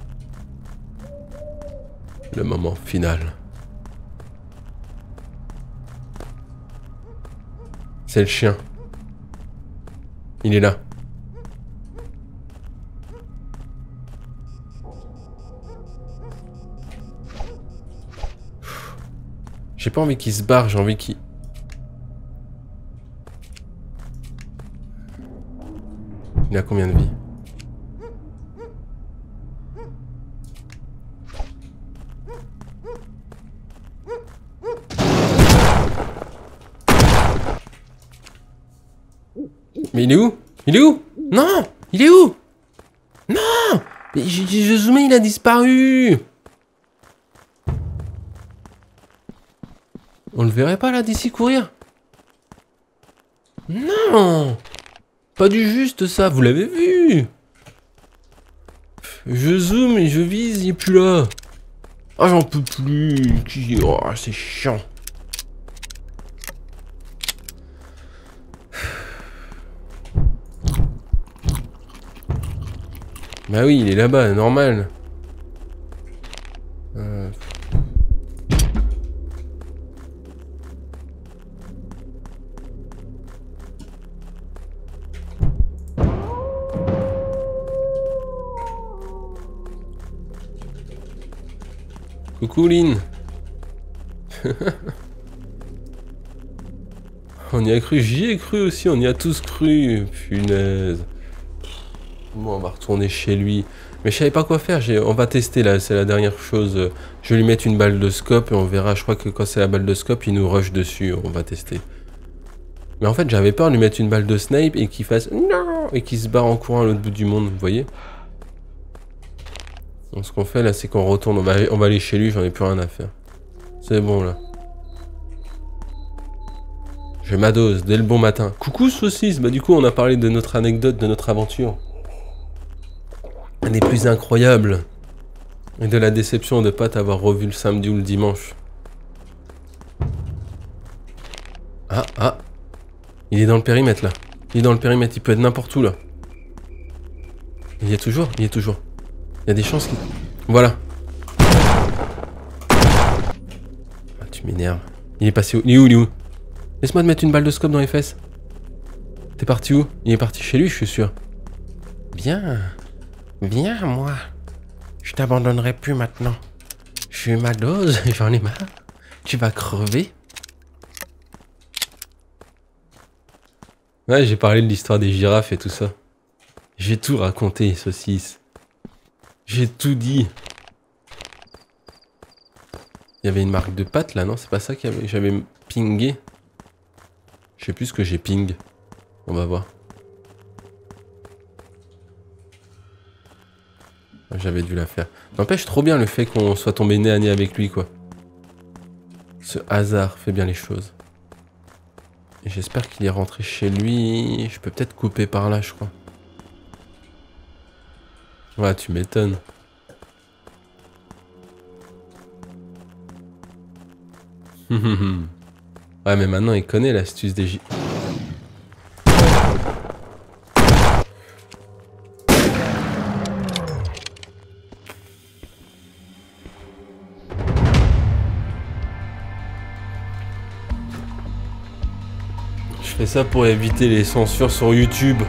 Le moment final. C'est le chien. Il est là. J'ai pas envie qu'il se barre, j'ai envie qu'il... Il a combien de vie? Mais il est où? Il est où? Non! Il est où? Non! Mais je zoomais, il a disparu! On le verrait pas là d'ici courir? Non! Pas du juste ça, vous l'avez vu? Je zoome et je vise, il est plus là. Ah, j'en peux plus. Oh, c'est chiant. Bah oui, il est là-bas, normal. Coucou Lynn. On y a cru, j'y ai cru aussi, on y a tous cru. Punaise. Bon, on va retourner chez lui. Mais je savais pas quoi faire, on va tester là, c'est la dernière chose. Je vais lui mettre une balle de scope et on verra, je crois que quand c'est la balle de scope, il nous rush dessus, on va tester. Mais en fait, j'avais peur de lui mettre une balle de snipe et qu'il fasse non et qu'il se barre en courant à l'autre bout du monde, vous voyez. Donc ce qu'on fait là, c'est qu'on retourne, on va aller chez lui, j'en ai plus rien à faire. C'est bon là. Je m'adose dès le bon matin. Coucou saucisse, bah du coup on a parlé de notre anecdote, de notre aventure. Un des plus incroyables. Et de la déception de pas t'avoir revu le samedi ou le dimanche. Ah. Il est dans le périmètre là. Il est dans le périmètre, il peut être n'importe où là. Il y est toujours, il y est toujours. Il y a des chances qu'il... Voilà. Ah, tu m'énerves. Il est passé où? Il est où? Il est où? Laisse-moi te mettre une balle de scope dans les fesses. T'es parti où? Il est parti chez lui, je suis sûr. Bien. Viens, moi. Je t'abandonnerai plus maintenant. J'ai eu ma dose, j'en ai marre. Tu vas crever. Ouais, j'ai parlé de l'histoire des girafes et tout ça. J'ai tout raconté, saucisse. J'ai tout dit. Il y avait une marque de patte là, non? C'est pas ça que j'avais pingé? Je sais plus ce que j'ai ping. On va voir. J'avais dû la faire. N'empêche trop bien le fait qu'on soit tombé nez à nez avec lui, quoi. Ce hasard fait bien les choses. Et j'espère qu'il est rentré chez lui. Je peux peut-être couper par là, je crois. Ouais, tu m'étonnes. Ouais, mais maintenant il connaît l'astuce des J. Je fais ça pour éviter les censures sur YouTube.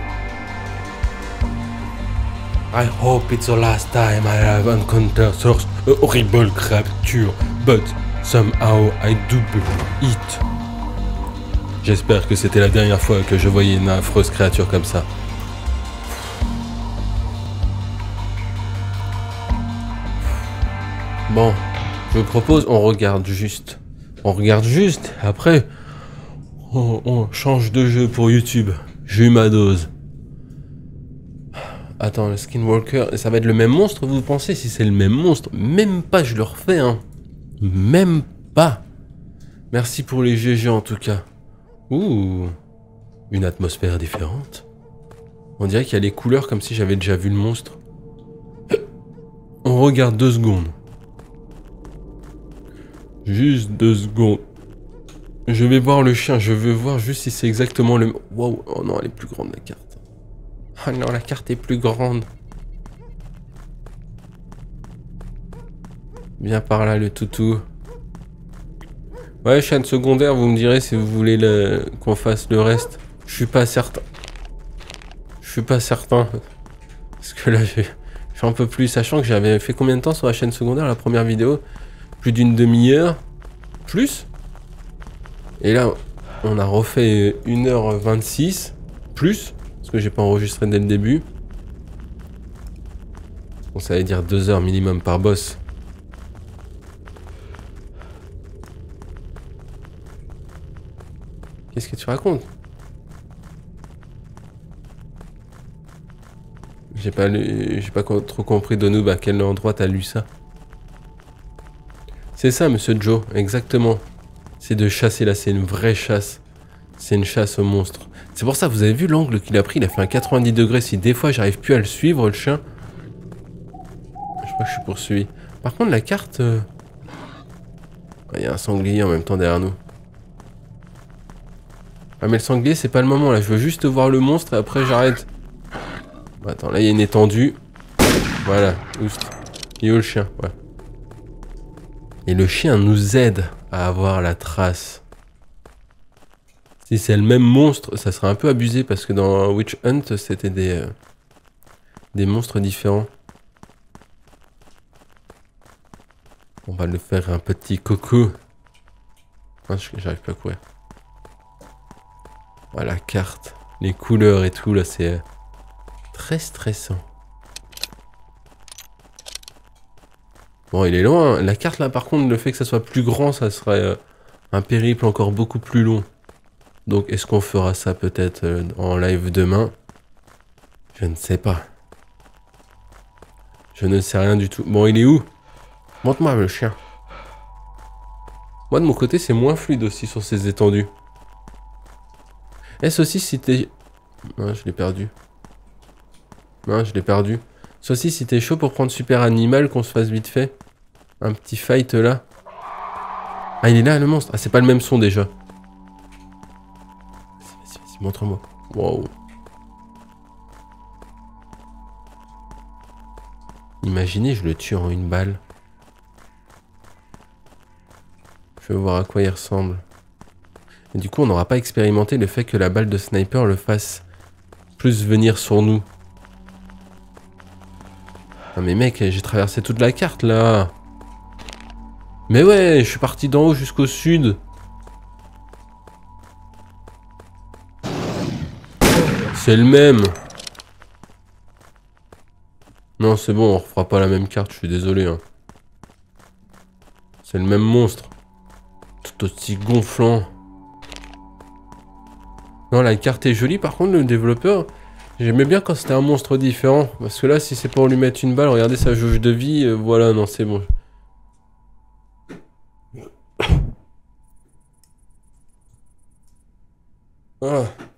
I hope it's the last time I have encountered such a horrible creature, but Somehow I double it. J'espère que c'était la dernière fois que je voyais une affreuse créature comme ça. Bon, je vous propose, on regarde juste. On regarde juste, après, on change de jeu pour YouTube. J'ai eu ma dose. Attends, le Skinwalker, ça va être le même monstre, vous pensez? Si c'est le même monstre, même pas, je le refais, hein. Même pas. Merci pour les GG en tout cas. Ouh, une atmosphère différente. On dirait qu'il y a les couleurs comme si j'avais déjà vu le monstre. On regarde 2 secondes. Juste 2 secondes. Je vais voir le chien, je veux voir juste si c'est exactement le... Wow, oh non, elle est plus grande la carte. Ah non, la carte est plus grande. Viens par là, le toutou. Ouais, chaîne secondaire, vous me direz si vous voulez qu'on fasse le reste. Je suis pas certain. Je suis pas certain. Parce que là, j'en peux plus. Sachant que j'avais fait combien de temps sur la chaîne secondaire, la première vidéo? Plus d'une demi-heure. Plus. Et là, on a refait 1h26. Plus. Parce que j'ai pas enregistré dès le début. Bon, ça veut dire 2 heures minimum par boss. Qu'est-ce que tu racontes? J'ai pas trop compris de nous, à quel endroit t'as lu ça. C'est ça, monsieur Joe, exactement. C'est de chasser là, c'est une vraie chasse. C'est une chasse au monstre. C'est pour ça, vous avez vu l'angle qu'il a pris, il a fait un 90 degrés. Si des fois j'arrive plus à le suivre, le chien. Je crois que je suis poursuivi. Par contre, la carte... Il y a un sanglier en même temps derrière nous. Ah mais le sanglier c'est pas le moment là, je veux juste voir le monstre et après j'arrête. Bon, attends, là il y a une étendue. Voilà, oust. Il est où le chien? Ouais. Et le chien nous aide à avoir la trace. Si c'est le même monstre, ça serait un peu abusé parce que dans Witch Hunt c'était des monstres différents. On va le faire un petit coco. Ah, j'arrive pas à courir. Voilà, la carte, les couleurs et tout, là, c'est très stressant. Bon, il est loin. La carte, là, par contre, le fait que ça soit plus grand, ça serait un périple encore beaucoup plus long. Donc, est-ce qu'on fera ça peut-être en live demain? Je ne sais pas. Je ne sais rien du tout. Bon, il est où? Montre-moi le chien. Moi, de mon côté, c'est moins fluide aussi sur ces étendues. Est-ce aussi si t'es... Non, je l'ai perdu. Non, je l'ai perdu. C'est aussi si t'es chaud pour prendre Super Animal, qu'on se fasse vite fait. Un petit fight là. Ah, il est là, le monstre. Ah, c'est pas le même son déjà. Vas-y, montre-moi. Wow. Imaginez, je le tue en une balle. Je veux voir à quoi il ressemble. Et du coup, on n'aura pas expérimenté le fait que la balle de sniper le fasse plus venir sur nous. Ah mais mec, j'ai traversé toute la carte là. Mais ouais, je suis parti d'en haut jusqu'au sud. C'est le même. Non, c'est bon, on refera pas la même carte, je suis désolé. Hein. C'est le même monstre. Tout aussi gonflant. Non, la carte est jolie, par contre, le développeur, j'aimais bien quand c'était un monstre différent. Parce que là, si c'est pour lui mettre une balle, regardez sa jauge de vie, voilà, non, c'est bon. Ah.